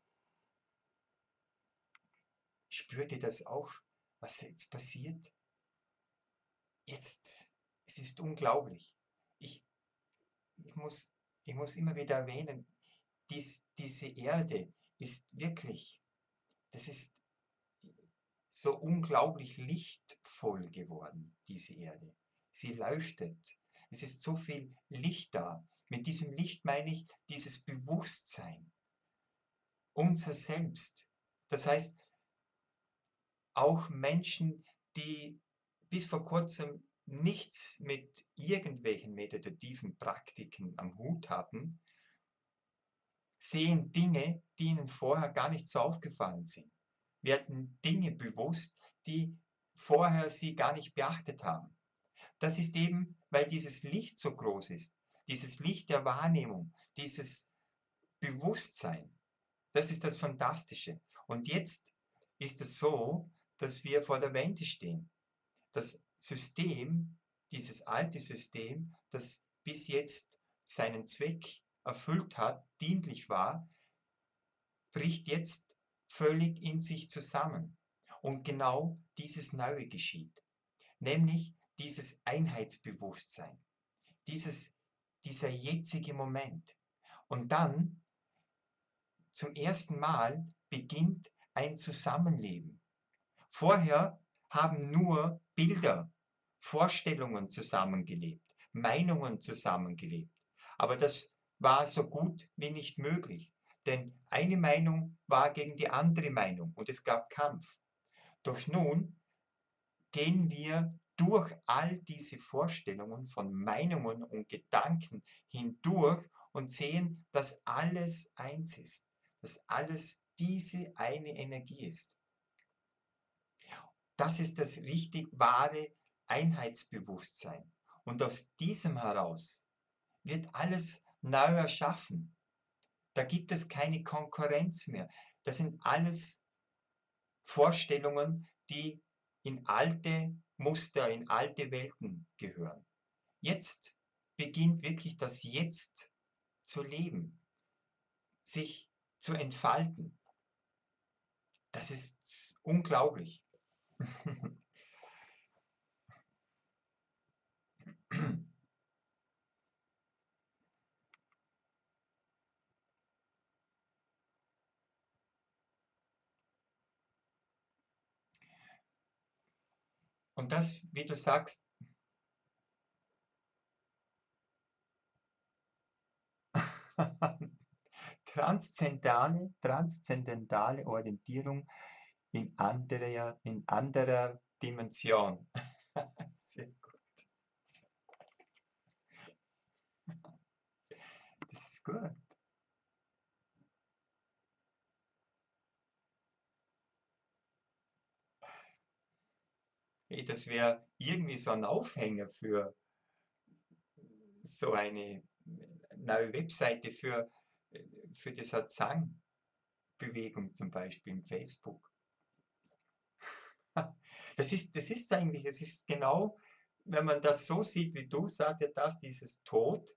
[SPEAKER 1] Spürt ihr das auch, was jetzt passiert? Jetzt, es ist unglaublich. Ich, ich muss, ich muss immer wieder erwähnen, diese Erde ist wirklich, das ist so unglaublich lichtvoll geworden, diese Erde. Sie leuchtet. Es ist so viel Licht da. Mit diesem Licht meine ich dieses Bewusstsein, unser Selbst. Das heißt, auch Menschen, die bis vor kurzem nichts mit irgendwelchen meditativen Praktiken am Hut hatten, sehen Dinge, die ihnen vorher gar nicht so aufgefallen sind, werden Dinge bewusst, die vorher sie gar nicht beachtet haben. Das ist eben, weil dieses Licht so groß ist, dieses Licht der Wahrnehmung, dieses Bewusstsein. Das ist das Fantastische. Und jetzt ist es so, dass wir vor der Wende stehen. Das System, dieses alte System, das bis jetzt seinen Zweck erfüllt hat, dienlich war, bricht jetzt völlig in sich zusammen. Und genau dieses Neue geschieht, nämlich dieses Einheitsbewusstsein, dieser jetzige Moment. Und dann zum ersten Mal beginnt ein Zusammenleben. Vorher haben nur Bilder, Vorstellungen zusammengelebt, Meinungen zusammengelebt. Aber das war so gut wie nicht möglich, denn eine Meinung war gegen die andere Meinung und es gab Kampf. Doch nun gehen wir durch all diese Vorstellungen von Meinungen und Gedanken hindurch und sehen, dass alles eins ist, dass alles diese eine Energie ist. Das ist das richtig wahre Einheitsbewusstsein. Und aus diesem heraus wird alles neu erschaffen. Da gibt es keine Konkurrenz mehr. Das sind alles Vorstellungen, die in alte Muster, in alte Welten gehören. Jetzt beginnt wirklich das Jetzt zu leben, sich zu entfalten. Das ist unglaublich. Und das, wie du sagst, transzendentale Orientierung in anderer Dimension. Sehr gut. Das ist gut. Hey, das wäre irgendwie so ein Aufhänger für so eine neue Webseite für die Satsang-Bewegung zum Beispiel im Facebook. Das ist genau, wenn man das so sieht, wie du sagst, ja, das, dieses Tod,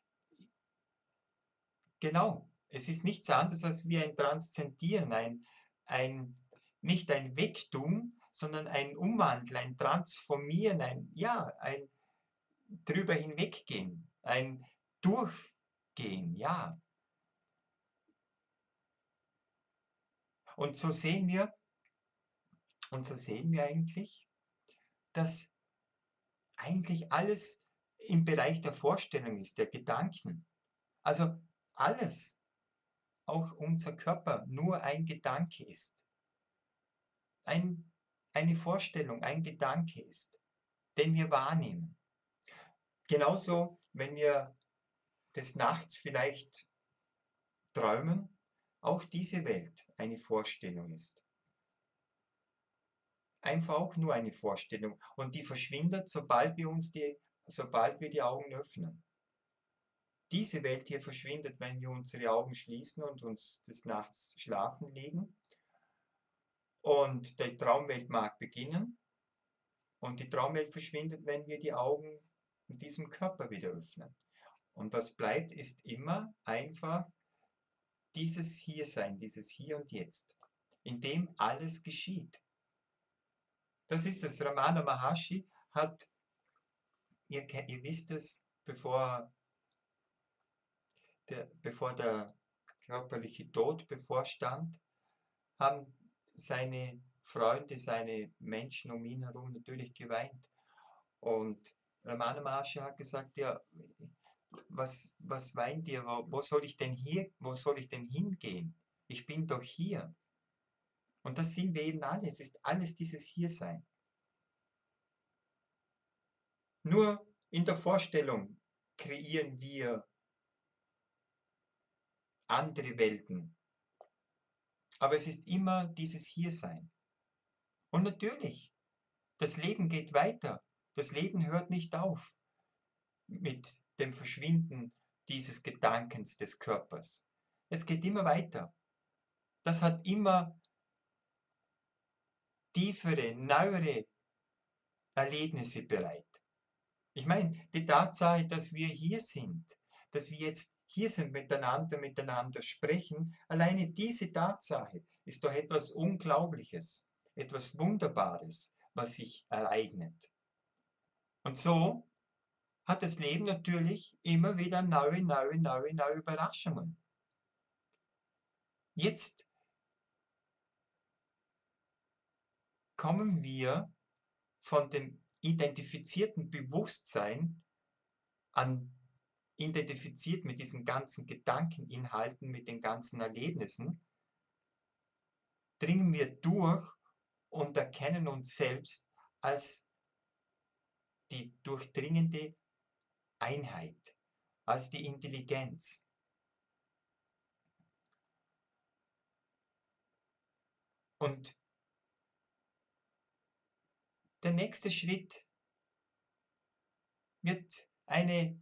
[SPEAKER 1] genau. Es ist nichts anderes als wie ein Transzendieren, ein, nicht ein Wegtun, sondern ein Umwandeln, ein Transformieren, ein drüber hinweggehen, ein Durchgehen, ja. Und so sehen wir, und so sehen wir eigentlich, dass eigentlich alles im Bereich der Vorstellung ist, der Gedanken. Also alles, auch unser Körper, nur ein Gedanke ist. Ein, eine Vorstellung, ein Gedanke ist, den wir wahrnehmen. Genauso, wenn wir des Nachts vielleicht träumen, auch diese Welt eine Vorstellung ist. Einfach auch nur eine Vorstellung. Und die verschwindet, sobald wir die Augen öffnen. diese Welt hier verschwindet, wenn wir unsere Augen schließen und uns des Nachts schlafen legen. Und die Traumwelt mag beginnen. Und die Traumwelt verschwindet, wenn wir die Augen in diesem Körper wieder öffnen. Und was bleibt, ist immer einfach dieses Hiersein, dieses Hier und Jetzt, in dem alles geschieht. Das ist es. Ramana Maharshi hat, ihr wisst es, bevor der körperliche Tod bevorstand, haben seine Freunde, seine Menschen um ihn herum natürlich geweint. Und Ramana Maharshi hat gesagt, ja, was weint ihr? Wo soll ich denn hingehen? Ich bin doch hier. Und das sind wir eben alle. Es ist alles dieses Hiersein. Nur in der Vorstellung kreieren wir andere Welten. Aber es ist immer dieses Hiersein. Und natürlich, das Leben geht weiter. Das Leben hört nicht auf mit dem Verschwinden dieses Gedankens des Körpers. Es geht immer weiter. Das hat immer tiefere, neuere Erlebnisse bereit. Ich meine, die Tatsache, dass wir hier sind, dass wir jetzt hier sind, miteinander sprechen, alleine diese Tatsache ist doch etwas Unglaubliches, etwas Wunderbares, was sich ereignet. Und so hat das Leben natürlich immer wieder neue Überraschungen. Jetzt kommen wir von dem identifizierten Bewusstsein identifiziert mit diesen ganzen Gedankeninhalten, mit den ganzen Erlebnissen, dringen wir durch und erkennen uns selbst als die durchdringende Einheit, als die Intelligenz. Und der nächste Schritt wird eine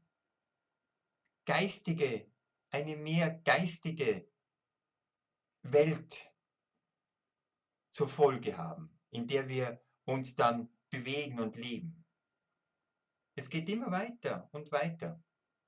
[SPEAKER 1] mehr geistige Welt zur Folge haben, in der wir uns dann bewegen und leben. Es geht immer weiter und weiter.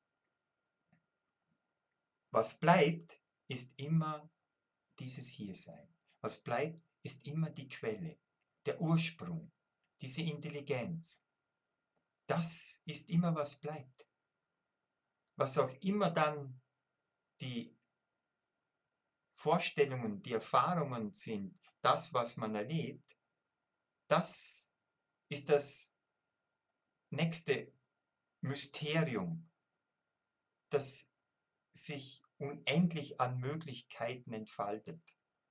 [SPEAKER 1] Was bleibt, ist immer dieses Hiersein. Was bleibt, ist immer die Quelle, der Ursprung, diese Intelligenz. Das ist immer, was bleibt. Was auch immer dann die Vorstellungen, die Erfahrungen sind, das, was man erlebt, das ist das nächste Mysterium, das sich unendlich an Möglichkeiten entfaltet.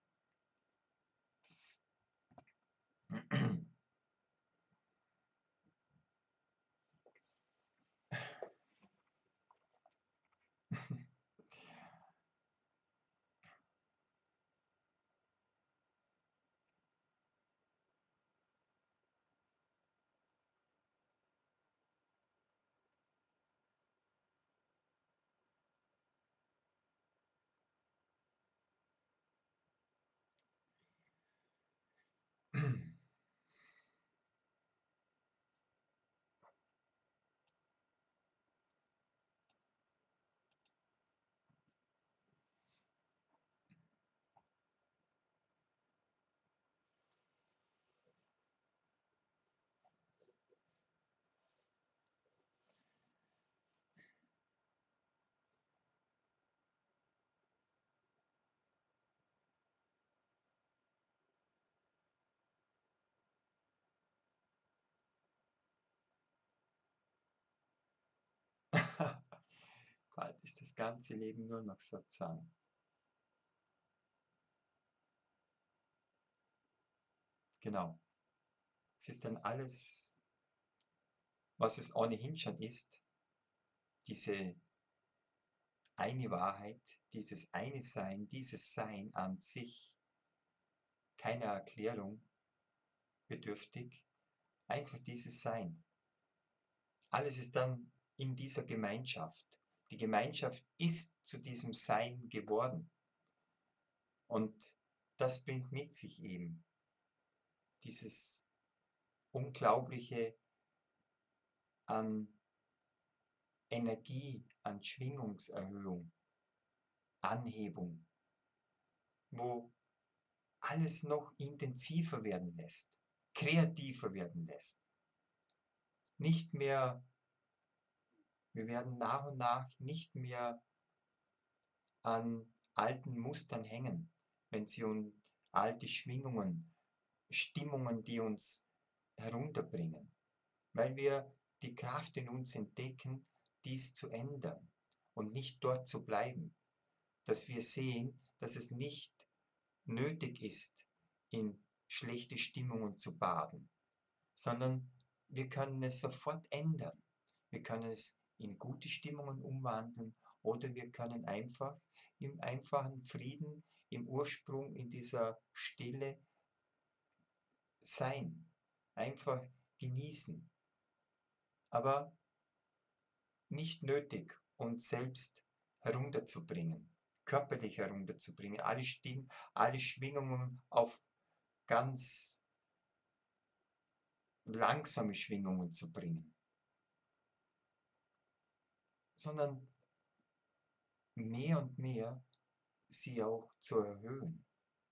[SPEAKER 1] Bald ist das ganze Leben nur noch Satsang. Genau. Es ist dann alles, was es ohnehin schon ist, diese eine Wahrheit, dieses eine Sein, dieses Sein an sich, keiner Erklärung bedürftig, einfach dieses Sein. Alles ist dann in dieser Gemeinschaft, Die Gemeinschaft ist zu diesem Sein geworden. Und das bringt mit sich eben dieses Unglaubliche an Energie, an Schwingungserhöhung, Anhebung, wo alles noch intensiver werden lässt, kreativer werden lässt. Nicht mehr, wir werden nach und nach nicht mehr an alten Mustern hängen, wenn sie um alte Schwingungen, Stimmungen, die uns herunterbringen, weil wir die Kraft in uns entdecken, dies zu ändern und nicht dort zu bleiben, dass wir sehen, dass es nicht nötig ist, in schlechte Stimmungen zu baden, sondern wir können es sofort ändern. Wir können es in gute Stimmungen umwandeln oder wir können einfach im einfachen Frieden, im Ursprung, in dieser Stille sein, einfach genießen, aber nicht nötig, uns selbst herunterzubringen, körperlich herunterzubringen, alle Stimmen, alle Schwingungen auf ganz langsame Schwingungen zu bringen, sondern mehr und mehr sie auch zu erhöhen,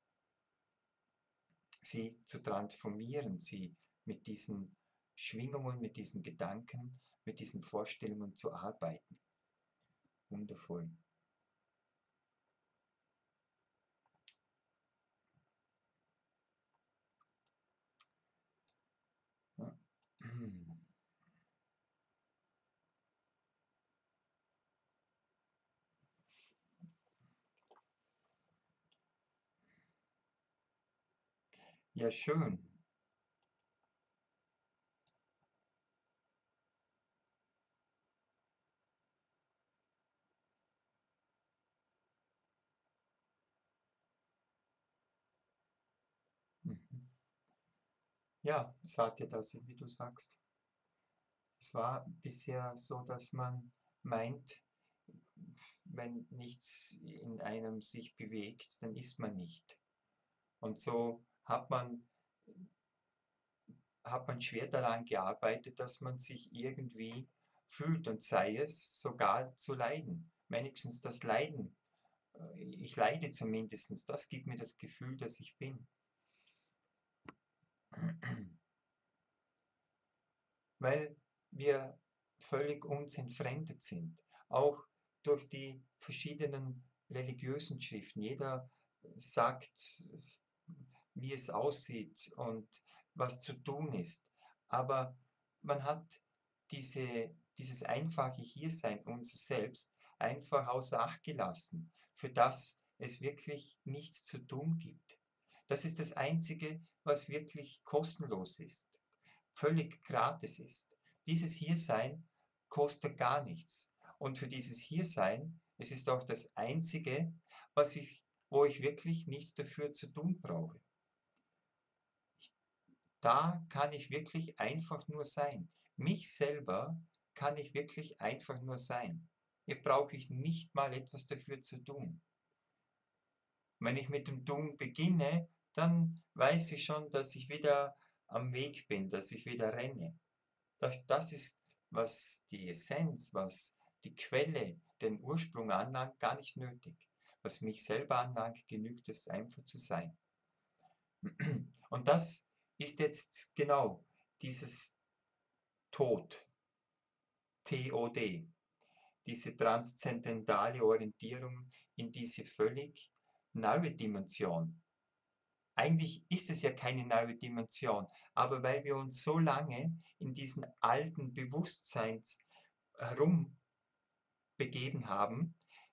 [SPEAKER 1] sie zu transformieren, sie mit diesen Schwingungen, mit diesen Gedanken, mit diesen Vorstellungen zu arbeiten. Wundervoll. Ja. Ja, schön. Mhm. Ja, sagt dir das, wie du sagst. Es war bisher so, dass man meint, wenn nichts in einem sich bewegt, dann ist man nicht. Und so hat man schwer daran gearbeitet, dass man sich irgendwie fühlt und sei es sogar zu leiden. Wenigstens das Leiden. Ich leide zumindest. Das gibt mir das Gefühl, dass ich bin. Weil wir völlig uns entfremdet sind. Auch durch die verschiedenen religiösen Schriften. Jeder sagt, wie es aussieht und was zu tun ist. Aber man hat dieses einfache Hiersein unser Selbst einfach außer Acht gelassen, für das es wirklich nichts zu tun gibt. Das ist das Einzige, was wirklich kostenlos ist, völlig gratis ist. Dieses Hiersein kostet gar nichts. Und für dieses Hiersein, es ist auch das Einzige, wo ich wirklich nichts dafür zu tun brauche. Da kann ich wirklich einfach nur sein. Mich selber kann ich wirklich einfach nur sein. Hier brauche ich nicht mal etwas dafür zu tun. Wenn ich mit dem Tun beginne, dann weiß ich schon, dass ich wieder am Weg bin, dass ich wieder renne. Das ist, was die Essenz, was die Quelle, den Ursprung anlangt, gar nicht nötig. Was mich selber anlangt, genügt es einfach zu sein. Und das ist jetzt genau dieses Tod, TOD, diese transzendentale Orientierung in diese völlig neue Dimension. Eigentlich ist es ja keine neue Dimension, aber weil wir uns so lange in diesen alten Bewusstseins herumbegeben haben,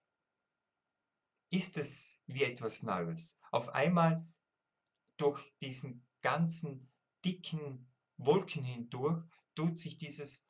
[SPEAKER 1] ist es wie etwas Neues. Auf einmal durch diesen ganzen dicken Wolken hindurch tut sich dieses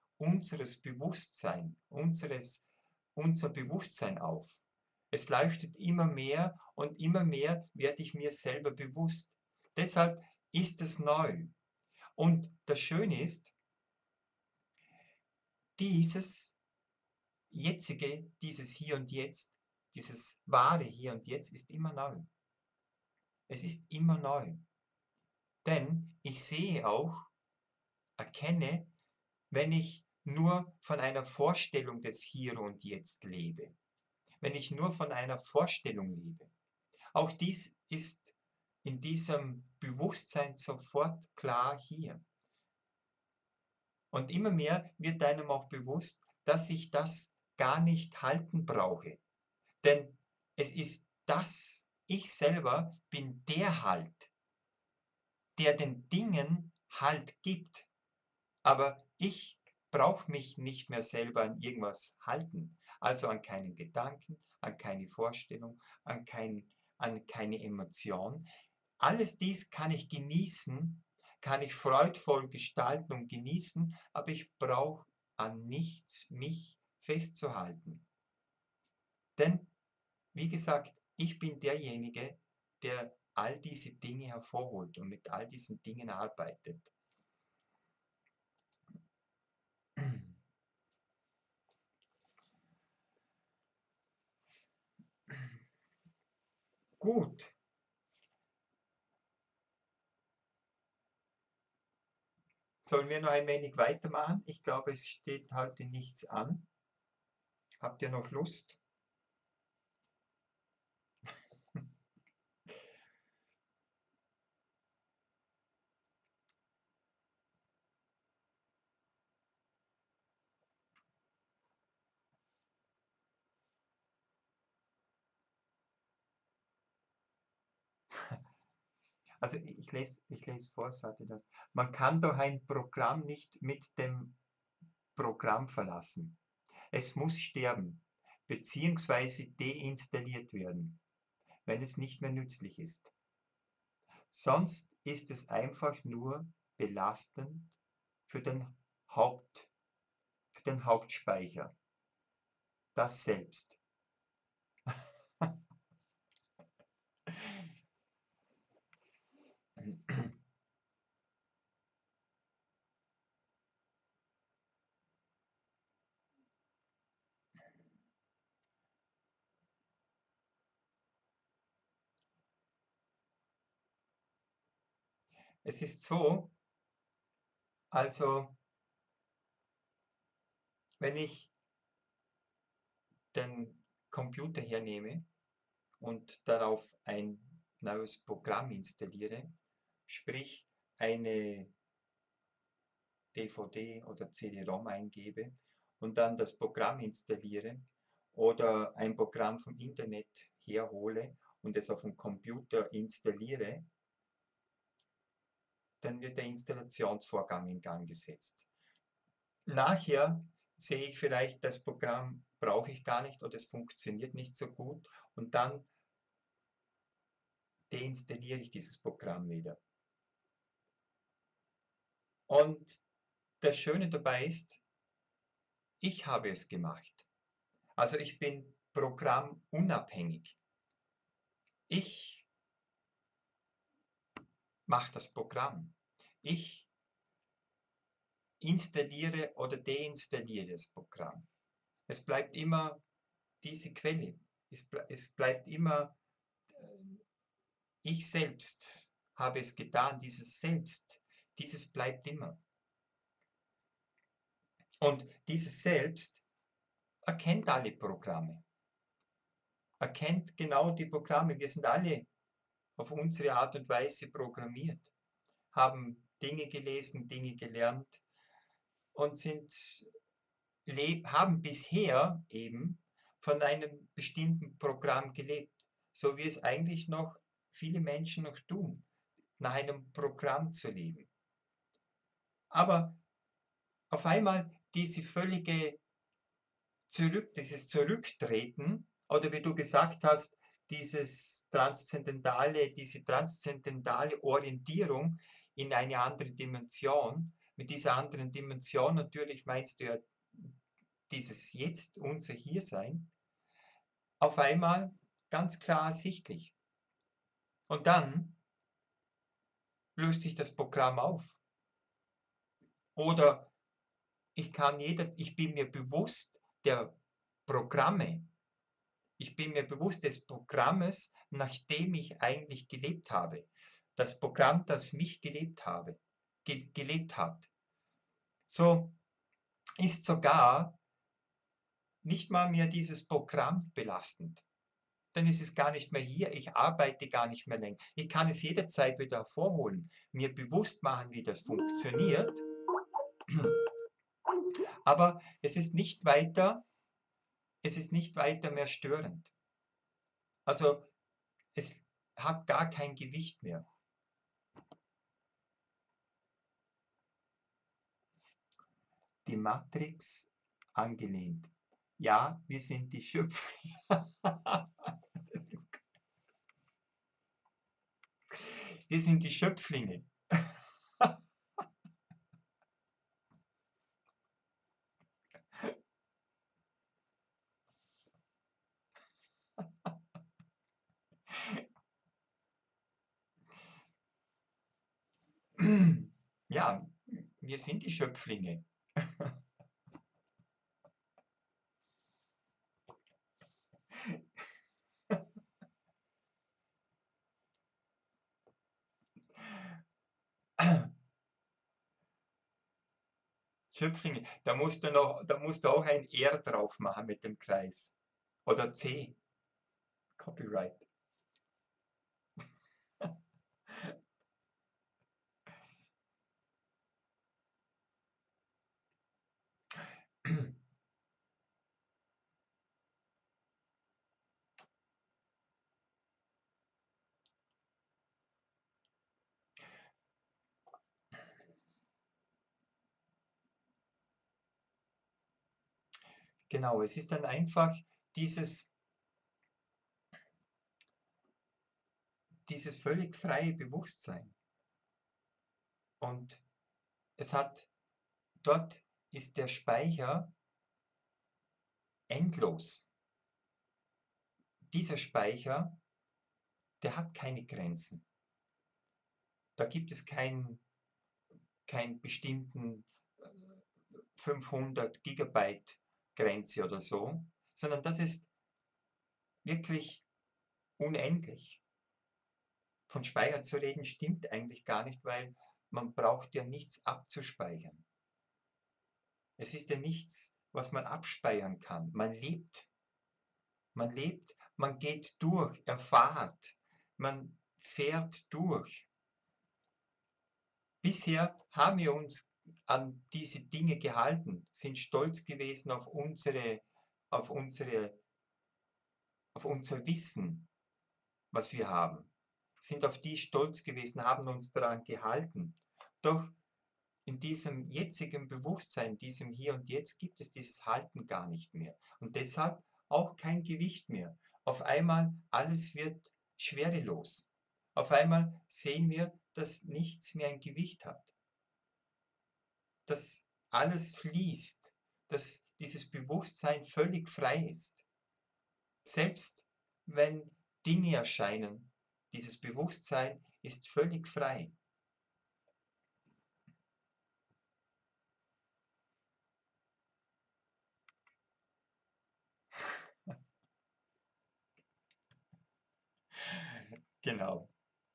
[SPEAKER 1] unser Bewusstsein auf. Es leuchtet immer mehr und immer mehr werde ich mir selber bewusst. Deshalb ist es neu. Und das Schöne ist, dieses jetzige, dieses Hier und Jetzt, dieses wahre Hier und Jetzt ist immer neu. Es ist immer neu. Denn ich sehe auch, erkenne, wenn ich nur von einer Vorstellung des Hier und Jetzt lebe, wenn ich nur von einer Vorstellung lebe. Auch dies ist in diesem Bewusstsein sofort klar hier. Und immer mehr wird einem auch bewusst, dass ich das gar nicht halten brauche. Denn es ist das, ich selber bin der Halt, der den Dingen Halt gibt. Aber ich brauche mich nicht mehr selber an irgendwas halten, also an keinen Gedanken, an keine Vorstellung, an keine Emotion. Alles dies kann ich genießen, kann ich freudvoll gestalten und genießen, aber ich brauche an nichts mich festzuhalten. Denn, wie gesagt, ich bin derjenige, der all diese Dinge hervorholt und mit all diesen Dingen arbeitet. Gut, sollen wir noch ein wenig weitermachen? Ich glaube, es steht heute nichts an. Habt ihr noch Lust? Also ich lese vor, sagte das. Man kann doch ein Programm nicht mit dem Programm verlassen. Es muss sterben, beziehungsweise deinstalliert werden, wenn es nicht mehr nützlich ist. Sonst ist es einfach nur belastend für den Haupt, für den Hauptspeicher, das Selbst. Es ist so, also wenn ich den Computer hernehme und darauf ein neues Programm installiere, sprich eine DVD oder CD-ROM eingebe und dann das Programm installiere oder ein Programm vom Internet herhole und es auf dem Computer installiere, dann wird der Installationsvorgang in Gang gesetzt. Nachher sehe ich vielleicht, das Programm brauche ich gar nicht oder es funktioniert nicht so gut und dann deinstalliere ich dieses Programm wieder. Und das Schöne dabei ist, ich habe es gemacht. Also ich bin programmunabhängig. Ich mache das Programm. Ich installiere oder deinstalliere das Programm. Es bleibt immer diese Quelle. Es bleibt immer, ich selbst habe es getan, dieses Selbst, dieses bleibt immer. Und dieses Selbst erkennt alle Programme, erkennt genau die Programme. Wir sind alle auf unsere Art und Weise programmiert, haben Dinge gelesen, Dinge gelernt und haben bisher eben von einem bestimmten Programm gelebt, so wie es eigentlich noch viele Menschen noch tun, nach einem Programm zu leben. Aber auf einmal dieses Zurücktreten oder wie du gesagt hast, diese transzendentale Orientierung in eine andere Dimension. Mit dieser anderen Dimension natürlich meinst du ja dieses Jetzt, unser Hiersein, auf einmal ganz klar ersichtlich. Und dann löst sich das Programm auf. Oder ich bin mir bewusst Programme. Ich bin mir bewusst des Programmes, nachdem ich eigentlich gelebt habe. Das Programm, das mich gelebt hat. So ist sogar nicht mal mehr dieses Programm belastend. Dann ist es gar nicht mehr hier, ich arbeite gar nicht mehr länger. Ich kann es jederzeit wieder hervorholen, mir bewusst machen, wie das funktioniert, aber es ist nicht weiter mehr störend. Also es hat gar kein Gewicht mehr. Die Matrix angelehnt. Ja, wir sind die Schöpflinge. Wir sind die Schöpflinge. Ja, wir sind die Schöpflinge. Schöpflinge, da musst du auch ein R drauf machen mit dem Kreis. Oder C, Copyright. Genau, es ist dann einfach dieses, dieses völlig freie Bewusstsein. Und es hat, dort ist der Speicher endlos. Dieser Speicher, der hat keine Grenzen. Da gibt es keinen bestimmten 500 Gigabyte Grenze oder so, sondern das ist wirklich unendlich. Von Speicher zu reden stimmt eigentlich gar nicht, weil man braucht ja nichts abzuspeichern. Es ist ja nichts, was man abspeichern kann. Man lebt, man geht durch, erfahrt, man fährt durch. Bisher haben wir uns an diese Dinge gehalten, sind stolz gewesen auf unsere, auf unser Wissen, was wir haben, sind auf die stolz gewesen, haben uns daran gehalten. Doch in diesem jetzigen Bewusstsein, diesem Hier und Jetzt, gibt es dieses Halten gar nicht mehr. Und deshalb auch kein Gewicht mehr. Auf einmal alles wird schwerelos. Auf einmal sehen wir, dass nichts mehr ein Gewicht hat. Dass alles fließt. Dass dieses Bewusstsein völlig frei ist. Selbst wenn Dinge erscheinen, dieses Bewusstsein ist völlig frei. Genau.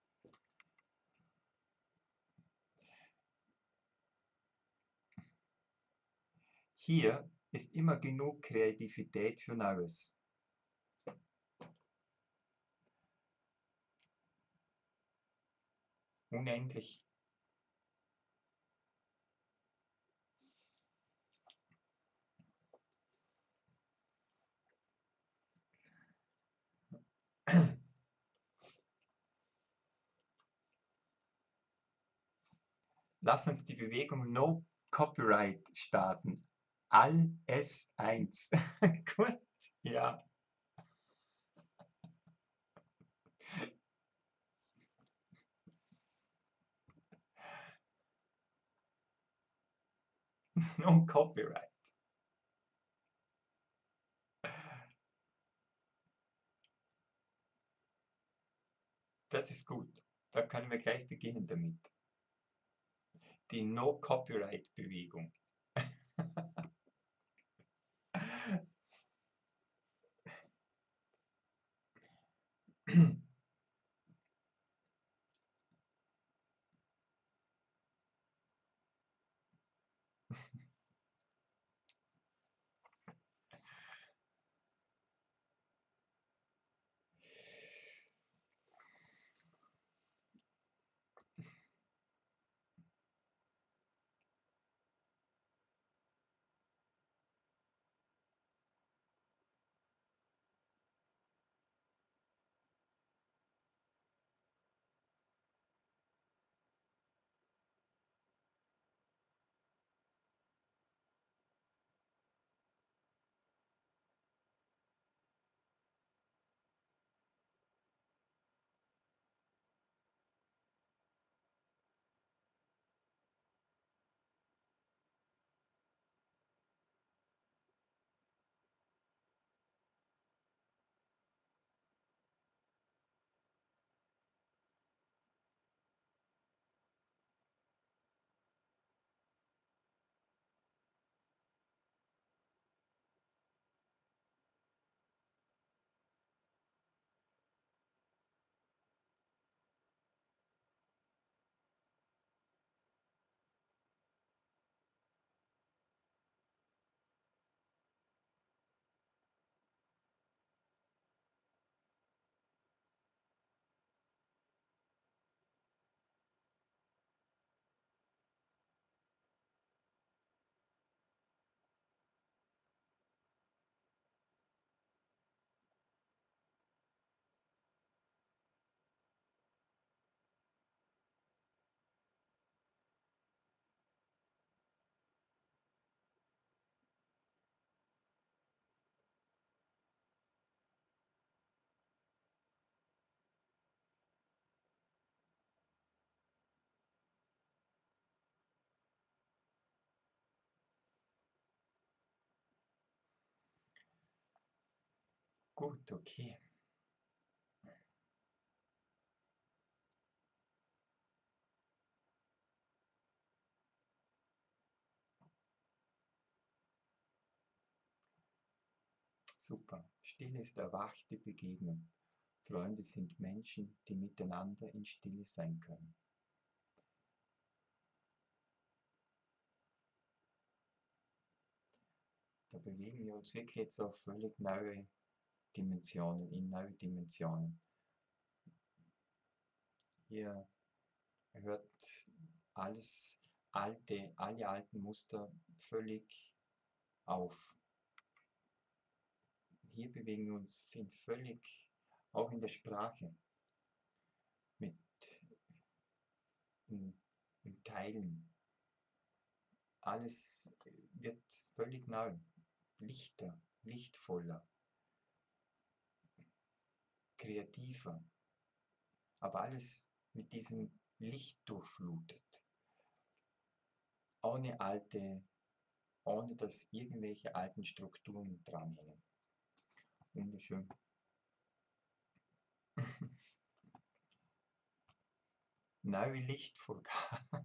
[SPEAKER 1] Hier ist immer genug Kreativität für Neues. Unendlich. Lass uns die Bewegung No Copyright starten. Alles eins. Gut, ja. No Copyright. Das ist gut. Da können wir gleich beginnen damit. Die No Copyright Bewegung. Gut, okay. Super. Stille ist erwachte Begegnung. Freunde sind Menschen, die miteinander in Stille sein können. Da bewegen wir uns wirklich jetzt auf völlig neue Dimensionen, in neue Dimensionen. Ihr hört alle alten Muster völlig auf. Hier bewegen wir uns völlig, auch in der Sprache, mit im, im Teilen. Alles wird völlig neu, lichter, lichtvoller, kreativer, aber alles mit diesem Licht durchflutet, ohne ohne dass irgendwelche alten Strukturen dranhängen. Wunderschön. Neue Lichtvorgabe.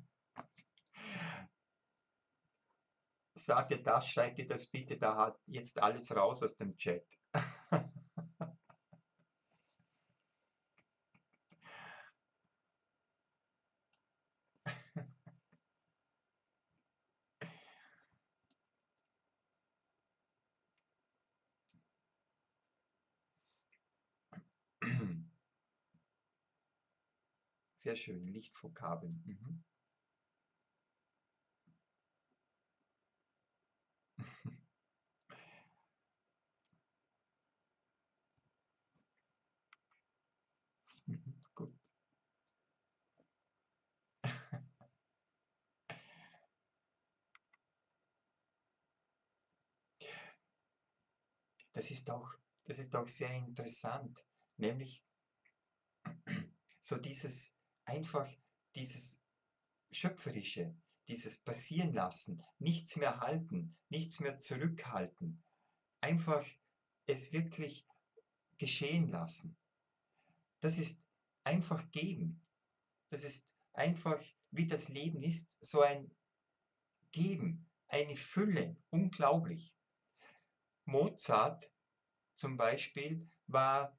[SPEAKER 1] Sagt ihr das, schreibt ihr das bitte da jetzt alles raus aus dem Chat. Sehr schön, Lichtvokabeln. Mhm. Mhm. Gut. Das ist das ist auch sehr interessant, nämlich so einfach dieses Schöpferische, dieses Passieren lassen, nichts mehr halten, nichts mehr zurückhalten, einfach es wirklich geschehen lassen. Das ist einfach geben. Das ist einfach, wie das Leben ist, so ein Geben, eine Fülle, unglaublich. Mozart zum Beispiel war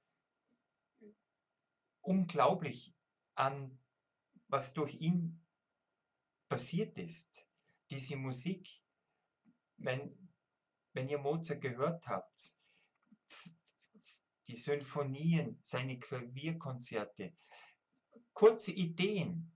[SPEAKER 1] unglaublich an, was durch ihn passiert ist. Diese Musik, wenn, wenn ihr Mozart gehört habt, die Sinfonien, seine Klavierkonzerte, kurze Ideen,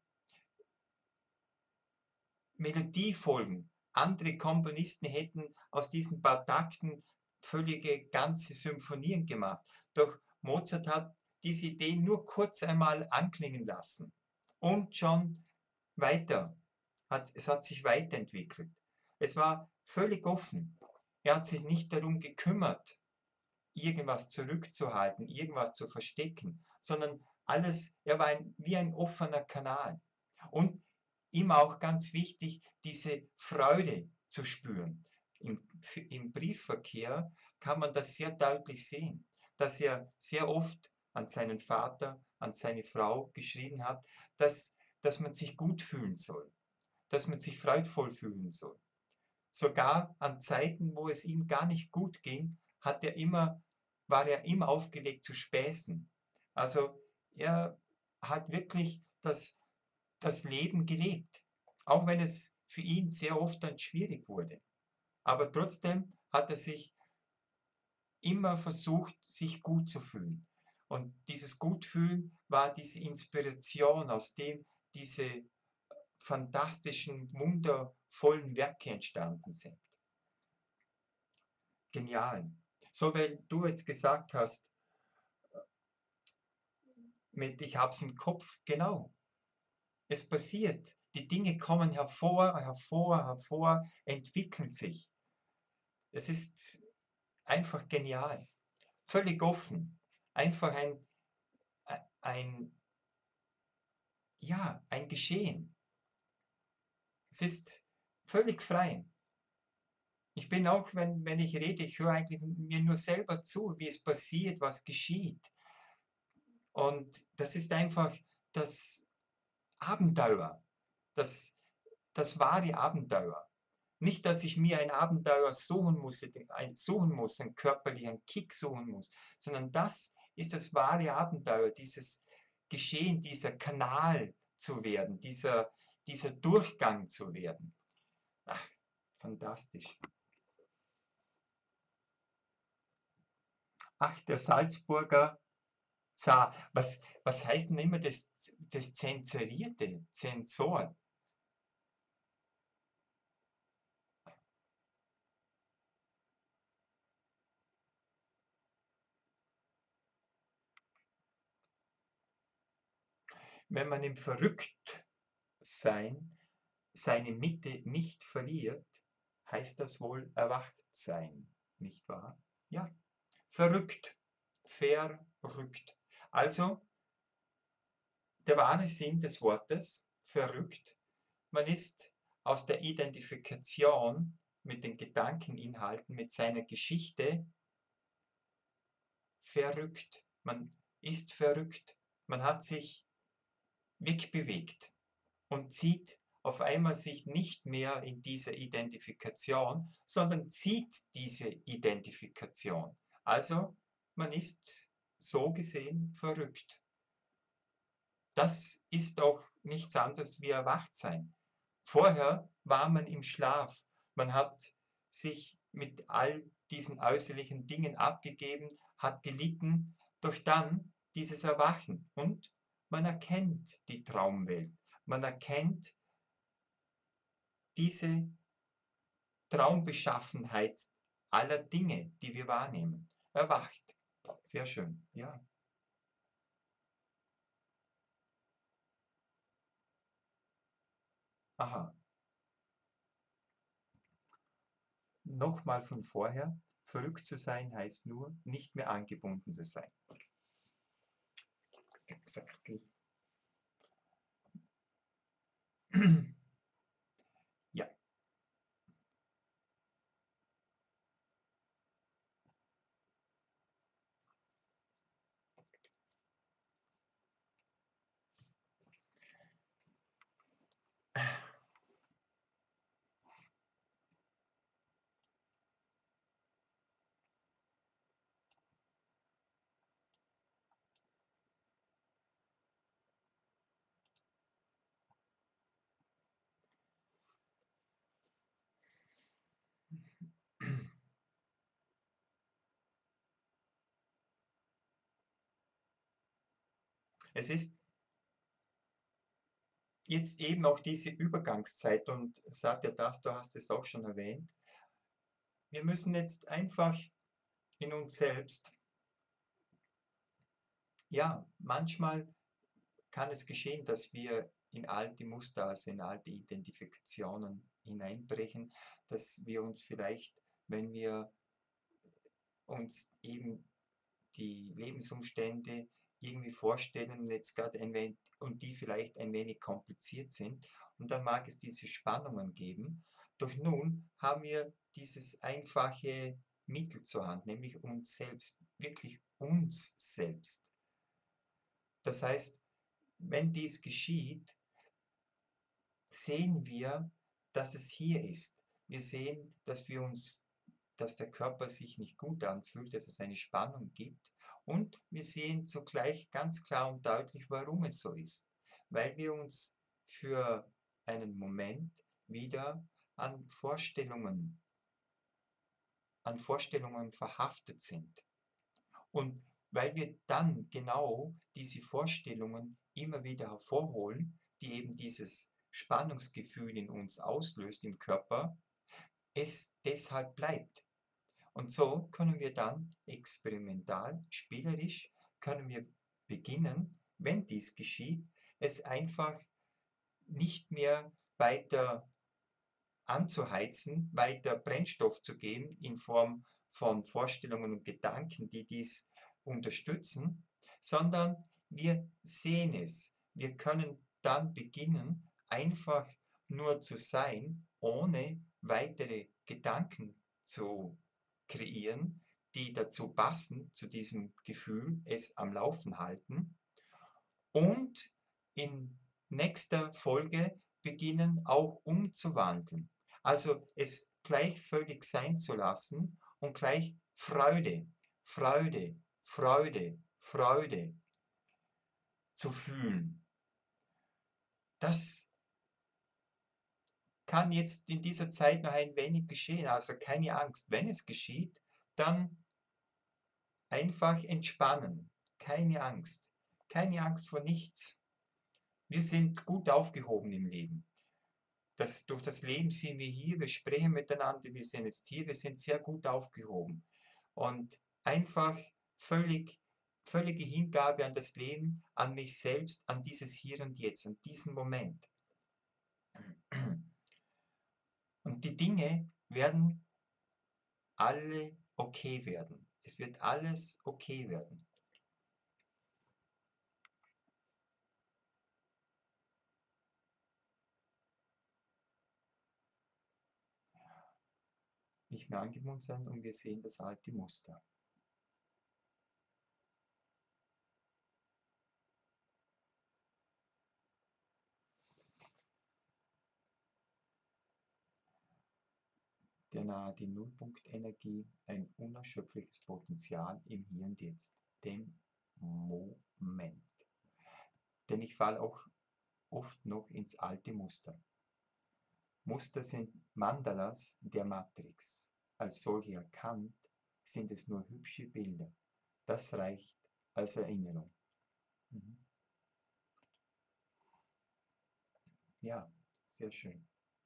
[SPEAKER 1] Melodiefolgen. Andere Komponisten hätten aus diesen paar Takten völlige ganze Symphonien gemacht. Doch Mozart hat diese Idee nur kurz einmal anklingen lassen und schon weiter. Es hat sich weiterentwickelt. Es war völlig offen. Er hat sich nicht darum gekümmert, irgendwas zurückzuhalten, irgendwas zu verstecken, sondern er war wie ein offener Kanal. Und ihm auch ganz wichtig, diese Freude zu spüren. Im Briefverkehr kann man das sehr deutlich sehen, dass er sehr oft an seinen Vater, an seine Frau geschrieben hat, dass man sich gut fühlen soll, dass man sich freudvoll fühlen soll. Sogar an Zeiten, wo es ihm gar nicht gut ging, war er immer aufgelegt zu Späßen. Also er hat wirklich das Leben gelebt, auch wenn es für ihn sehr oft dann schwierig wurde. Aber trotzdem hat er sich immer versucht, sich gut zu fühlen. Und dieses Gutfühlen war diese Inspiration, aus dem diese fantastischen, wundervollen Werke entstanden sind. Genial. So, weil du jetzt gesagt hast, mit ich hab's im Kopf, genau. Es passiert. Die Dinge kommen hervor, entwickeln sich. Es ist einfach genial. Völlig offen. Einfach ein, ja, ein Geschehen. Es ist völlig frei. Ich bin auch, wenn ich rede, ich höre eigentlich mir nur selber zu, wie es passiert, was geschieht. Und das ist einfach das Abenteuer, das das wahre Abenteuer. Nicht, dass ich mir ein Abenteuer suchen muss, einen körperlichen Kick suchen muss, sondern das ist das wahre Abenteuer, dieses Geschehen, dieser Kanal zu werden, dieser Durchgang zu werden. Ach, fantastisch. Ach, der Salzburger Zar. Was heißt denn immer das Zensorierte, Zensor? Wenn man im Verrücktsein seine Mitte nicht verliert, heißt das wohl erwacht sein, nicht wahr? Ja, verrückt, verrückt. Also der wahre Sinn des Wortes verrückt, man ist aus der Identifikation mit den Gedankeninhalten, mit seiner Geschichte verrückt. Man ist verrückt. Man hat sich wegbewegt und zieht auf einmal sich nicht mehr in dieser Identifikation, sondern zieht diese Identifikation. Also man ist so gesehen verrückt. Das ist auch nichts anderes wie Erwachtsein. Vorher war man im Schlaf. Man hat sich mit all diesen äußerlichen Dingen abgegeben, hat gelitten, doch dann dieses Erwachen und man erkennt die Traumwelt. Man erkennt diese Traumbeschaffenheit aller Dinge, die wir wahrnehmen. Erwacht. Sehr schön. Ja. Aha. Nochmal von vorher. Verrückt zu sein heißt nur, nicht mehr angebunden zu sein. Exactly. Ja. Es ist jetzt eben auch diese Übergangszeit und Satya Das, du hast es auch schon erwähnt. Wir müssen jetzt einfach in uns selbst, ja, manchmal kann es geschehen, dass wir in alte Muster, also in alte Identifikationen hineinbrechen, dass wir uns vielleicht, wenn wir uns eben die Lebensumstände irgendwie vorstellen und jetzt gerade ein wenig, und die vielleicht ein wenig kompliziert sind. Und dann mag es diese Spannungen geben. Doch nun haben wir dieses einfache Mittel zur Hand, nämlich uns selbst, wirklich uns selbst. Das heißt, wenn dies geschieht, sehen wir, dass es hier ist. Wir sehen, dass der Körper sich nicht gut anfühlt, dass es eine Spannung gibt. Und wir sehen zugleich ganz klar und deutlich, warum es so ist. Weil wir uns für einen Moment wieder an Vorstellungen verhaftet sind. Und weil wir dann genau diese Vorstellungen immer wieder hervorholen, die eben dieses Spannungsgefühl in uns auslöst im Körper, es deshalb bleibt. Und so können wir dann experimental, spielerisch, können wir beginnen, wenn dies geschieht, es einfach nicht mehr weiter anzuheizen, weiter Brennstoff zu geben in Form von Vorstellungen und Gedanken, die dies unterstützen, sondern wir sehen es. Wir können dann beginnen, einfach nur zu sein, ohne weitere Gedanken zu kreieren, die dazu passen, zu diesem Gefühl, es am Laufen halten und in nächster Folge beginnen auch umzuwandeln. Also es gleich völlig sein zu lassen und gleich Freude, Freude, Freude, Freude zu fühlen. Das kann jetzt in dieser Zeit noch ein wenig geschehen, also keine Angst. Wenn es geschieht, dann einfach entspannen, keine Angst. Keine Angst vor nichts. Wir sind gut aufgehoben im Leben. Durch das Leben sind wir hier, wir sprechen miteinander, wir sind jetzt hier, wir sind sehr gut aufgehoben. Und einfach völlige Hingabe an das Leben, an mich selbst, an dieses Hier und Jetzt, an diesen Moment. Und die Dinge werden alle okay werden. Es wird alles okay werden. Nicht mehr angebunden sein und wir sehen das alte Muster. Der nahe die Nullpunktenergie, ein unerschöpfliches Potenzial im Hier und Jetzt, dem Moment. Denn ich falle auch oft noch ins alte Muster. Muster sind Mandalas der Matrix. Als solche erkannt, sind es nur hübsche Bilder. Das reicht als Erinnerung. Mhm. Ja, sehr schön.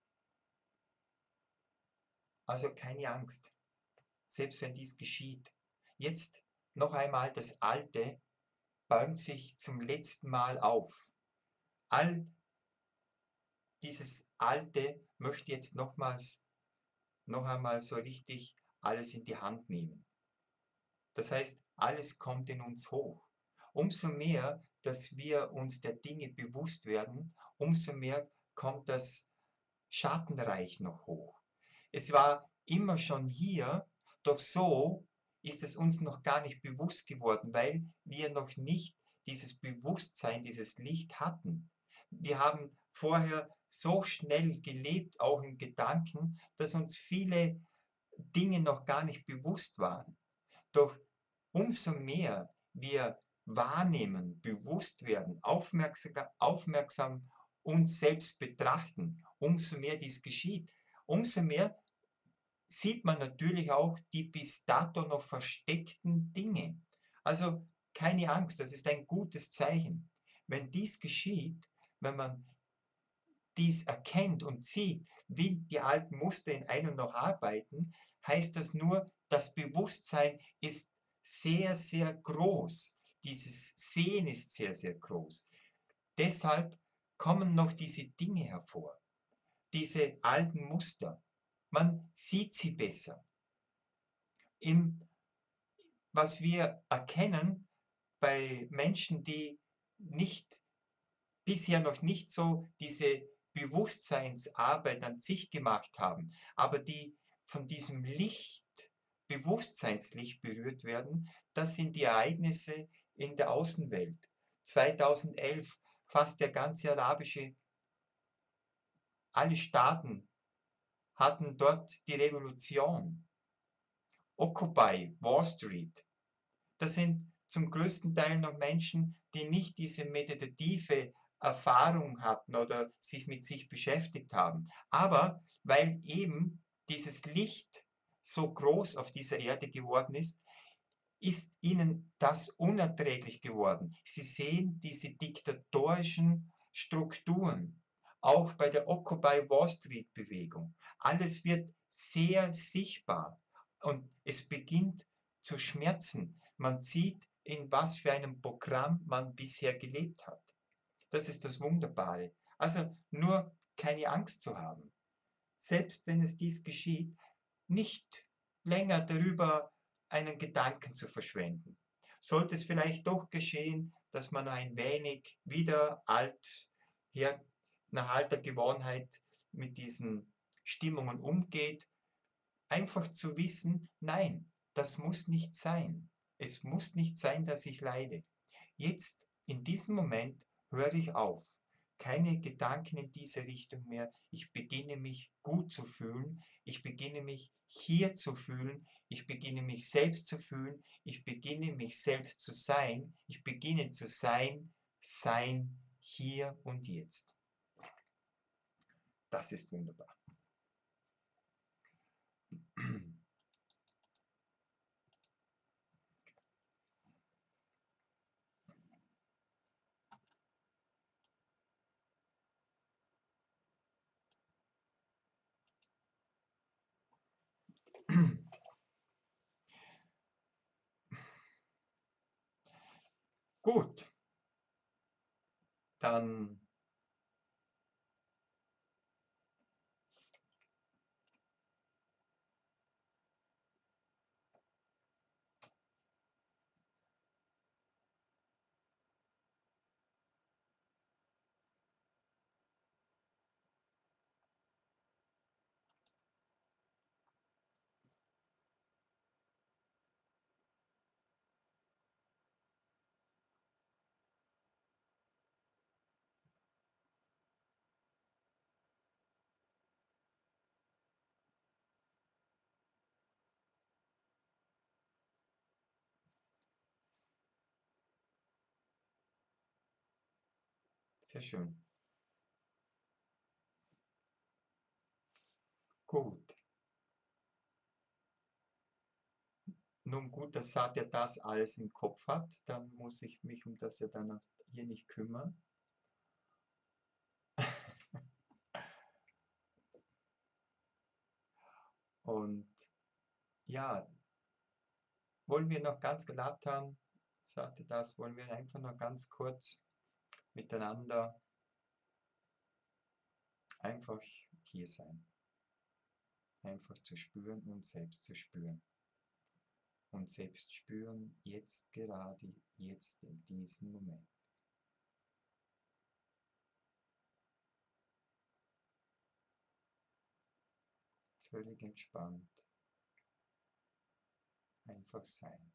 [SPEAKER 1] Also keine Angst, selbst wenn dies geschieht. Jetzt noch einmal das Alte bäumt sich zum letzten Mal auf. All dieses Alte möchte jetzt noch einmal so richtig alles in die Hand nehmen. Das heißt, alles kommt in uns hoch. Umso mehr, dass wir uns der Dinge bewusst werden, umso mehr kommt das Schattenreich noch hoch. Es war immer schon hier, doch so ist es uns noch gar nicht bewusst geworden, weil wir noch nicht dieses Bewusstsein, dieses Licht hatten. Wir haben vorher so schnell gelebt, auch in Gedanken, dass uns viele Dinge noch gar nicht bewusst waren. Doch umso mehr wir wahrnehmen, bewusst werden, aufmerksam uns selbst betrachten, umso mehr dies geschieht, umso mehr sieht man natürlich auch die bis dato noch versteckten Dinge. Also keine Angst, das ist ein gutes Zeichen. Wenn dies geschieht, wenn man dies erkennt und sieht, wie die alten Muster in einem noch arbeiten, heißt das nur, das Bewusstsein ist sehr, sehr groß. Dieses Sehen ist sehr, sehr groß. Deshalb kommen noch diese Dinge hervor, diese alten Muster. Man sieht sie besser. Was wir erkennen bei Menschen, die nicht bisher noch nicht so diese Bewusstseinsarbeit an sich gemacht haben, aber die von diesem Licht, Bewusstseinslicht berührt werden, das sind die Ereignisse in der Außenwelt. 2011 fast der ganze alle Staaten hatten dort die Revolution. Occupy Wall Street. Das sind zum größten Teil noch Menschen, die nicht diese meditative Erfahrung hatten oder sich mit sich beschäftigt haben. Aber weil eben dieses Licht so groß auf dieser Erde geworden ist ihnen das unerträglich geworden. Sie sehen diese diktatorischen Strukturen, auch bei der Occupy Wall Street Bewegung. Alles wird sehr sichtbar und es beginnt zu schmerzen. Man sieht, in was für einem Programm man bisher gelebt hat. Das ist das Wunderbare. Also nur keine Angst zu haben. Selbst wenn es dies geschieht, nicht länger darüber einen Gedanken zu verschwenden. Sollte es vielleicht doch geschehen, dass man ein wenig wieder nach alter Gewohnheit mit diesen Stimmungen umgeht, einfach zu wissen, nein, das muss nicht sein. Es muss nicht sein, dass ich leide. Jetzt, in diesem Moment, höre ich auf. Keine Gedanken in diese Richtung mehr. Ich beginne mich gut zu fühlen. Ich beginne mich hier zu fühlen. Ich beginne mich selbst zu fühlen. Ich beginne mich selbst zu sein. Ich beginne zu sein, sein, hier und jetzt. Das ist wunderbar. Gut, dann sehr schön. Gut. Nun gut, dass Satya das alles im Kopf hat, dann muss ich mich um das ja dann hier nicht kümmern. Und ja, wollen wir noch ganz glatt haben, sagte das, wollen wir einfach noch ganz kurz miteinander einfach hier sein. Einfach zu spüren und selbst zu spüren. Und selbst spüren, jetzt gerade, jetzt in diesem Moment. Völlig entspannt. Einfach sein.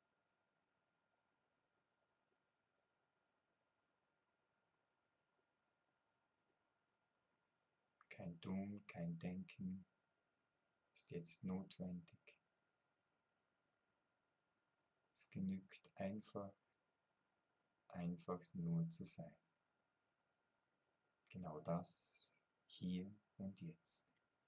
[SPEAKER 1] Kein Tun, kein Denken ist jetzt notwendig. Es genügt einfach nur zu sein. Genau das, hier und jetzt.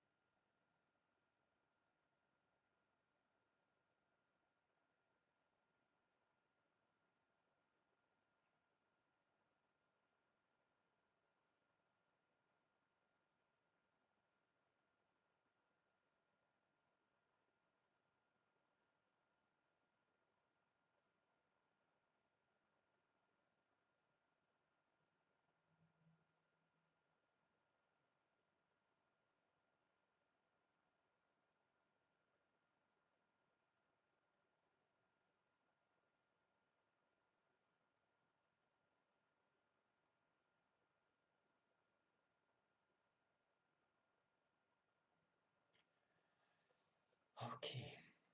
[SPEAKER 1] Okay,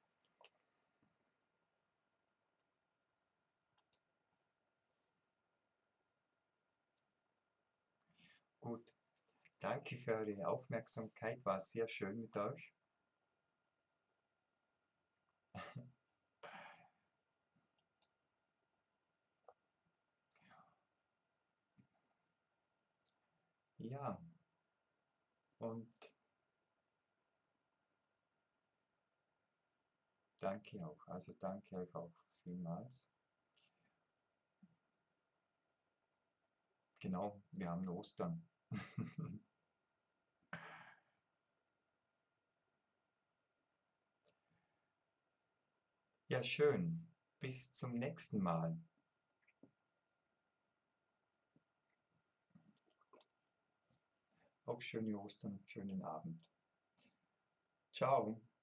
[SPEAKER 1] gut. Danke für eure Aufmerksamkeit, war sehr schön mit euch. Ja, und danke auch. Also danke euch auch vielmals. Genau, wir haben Ostern. Ja, schön. Bis zum nächsten Mal. Auch schöne Ostern, schönen Abend. Ciao.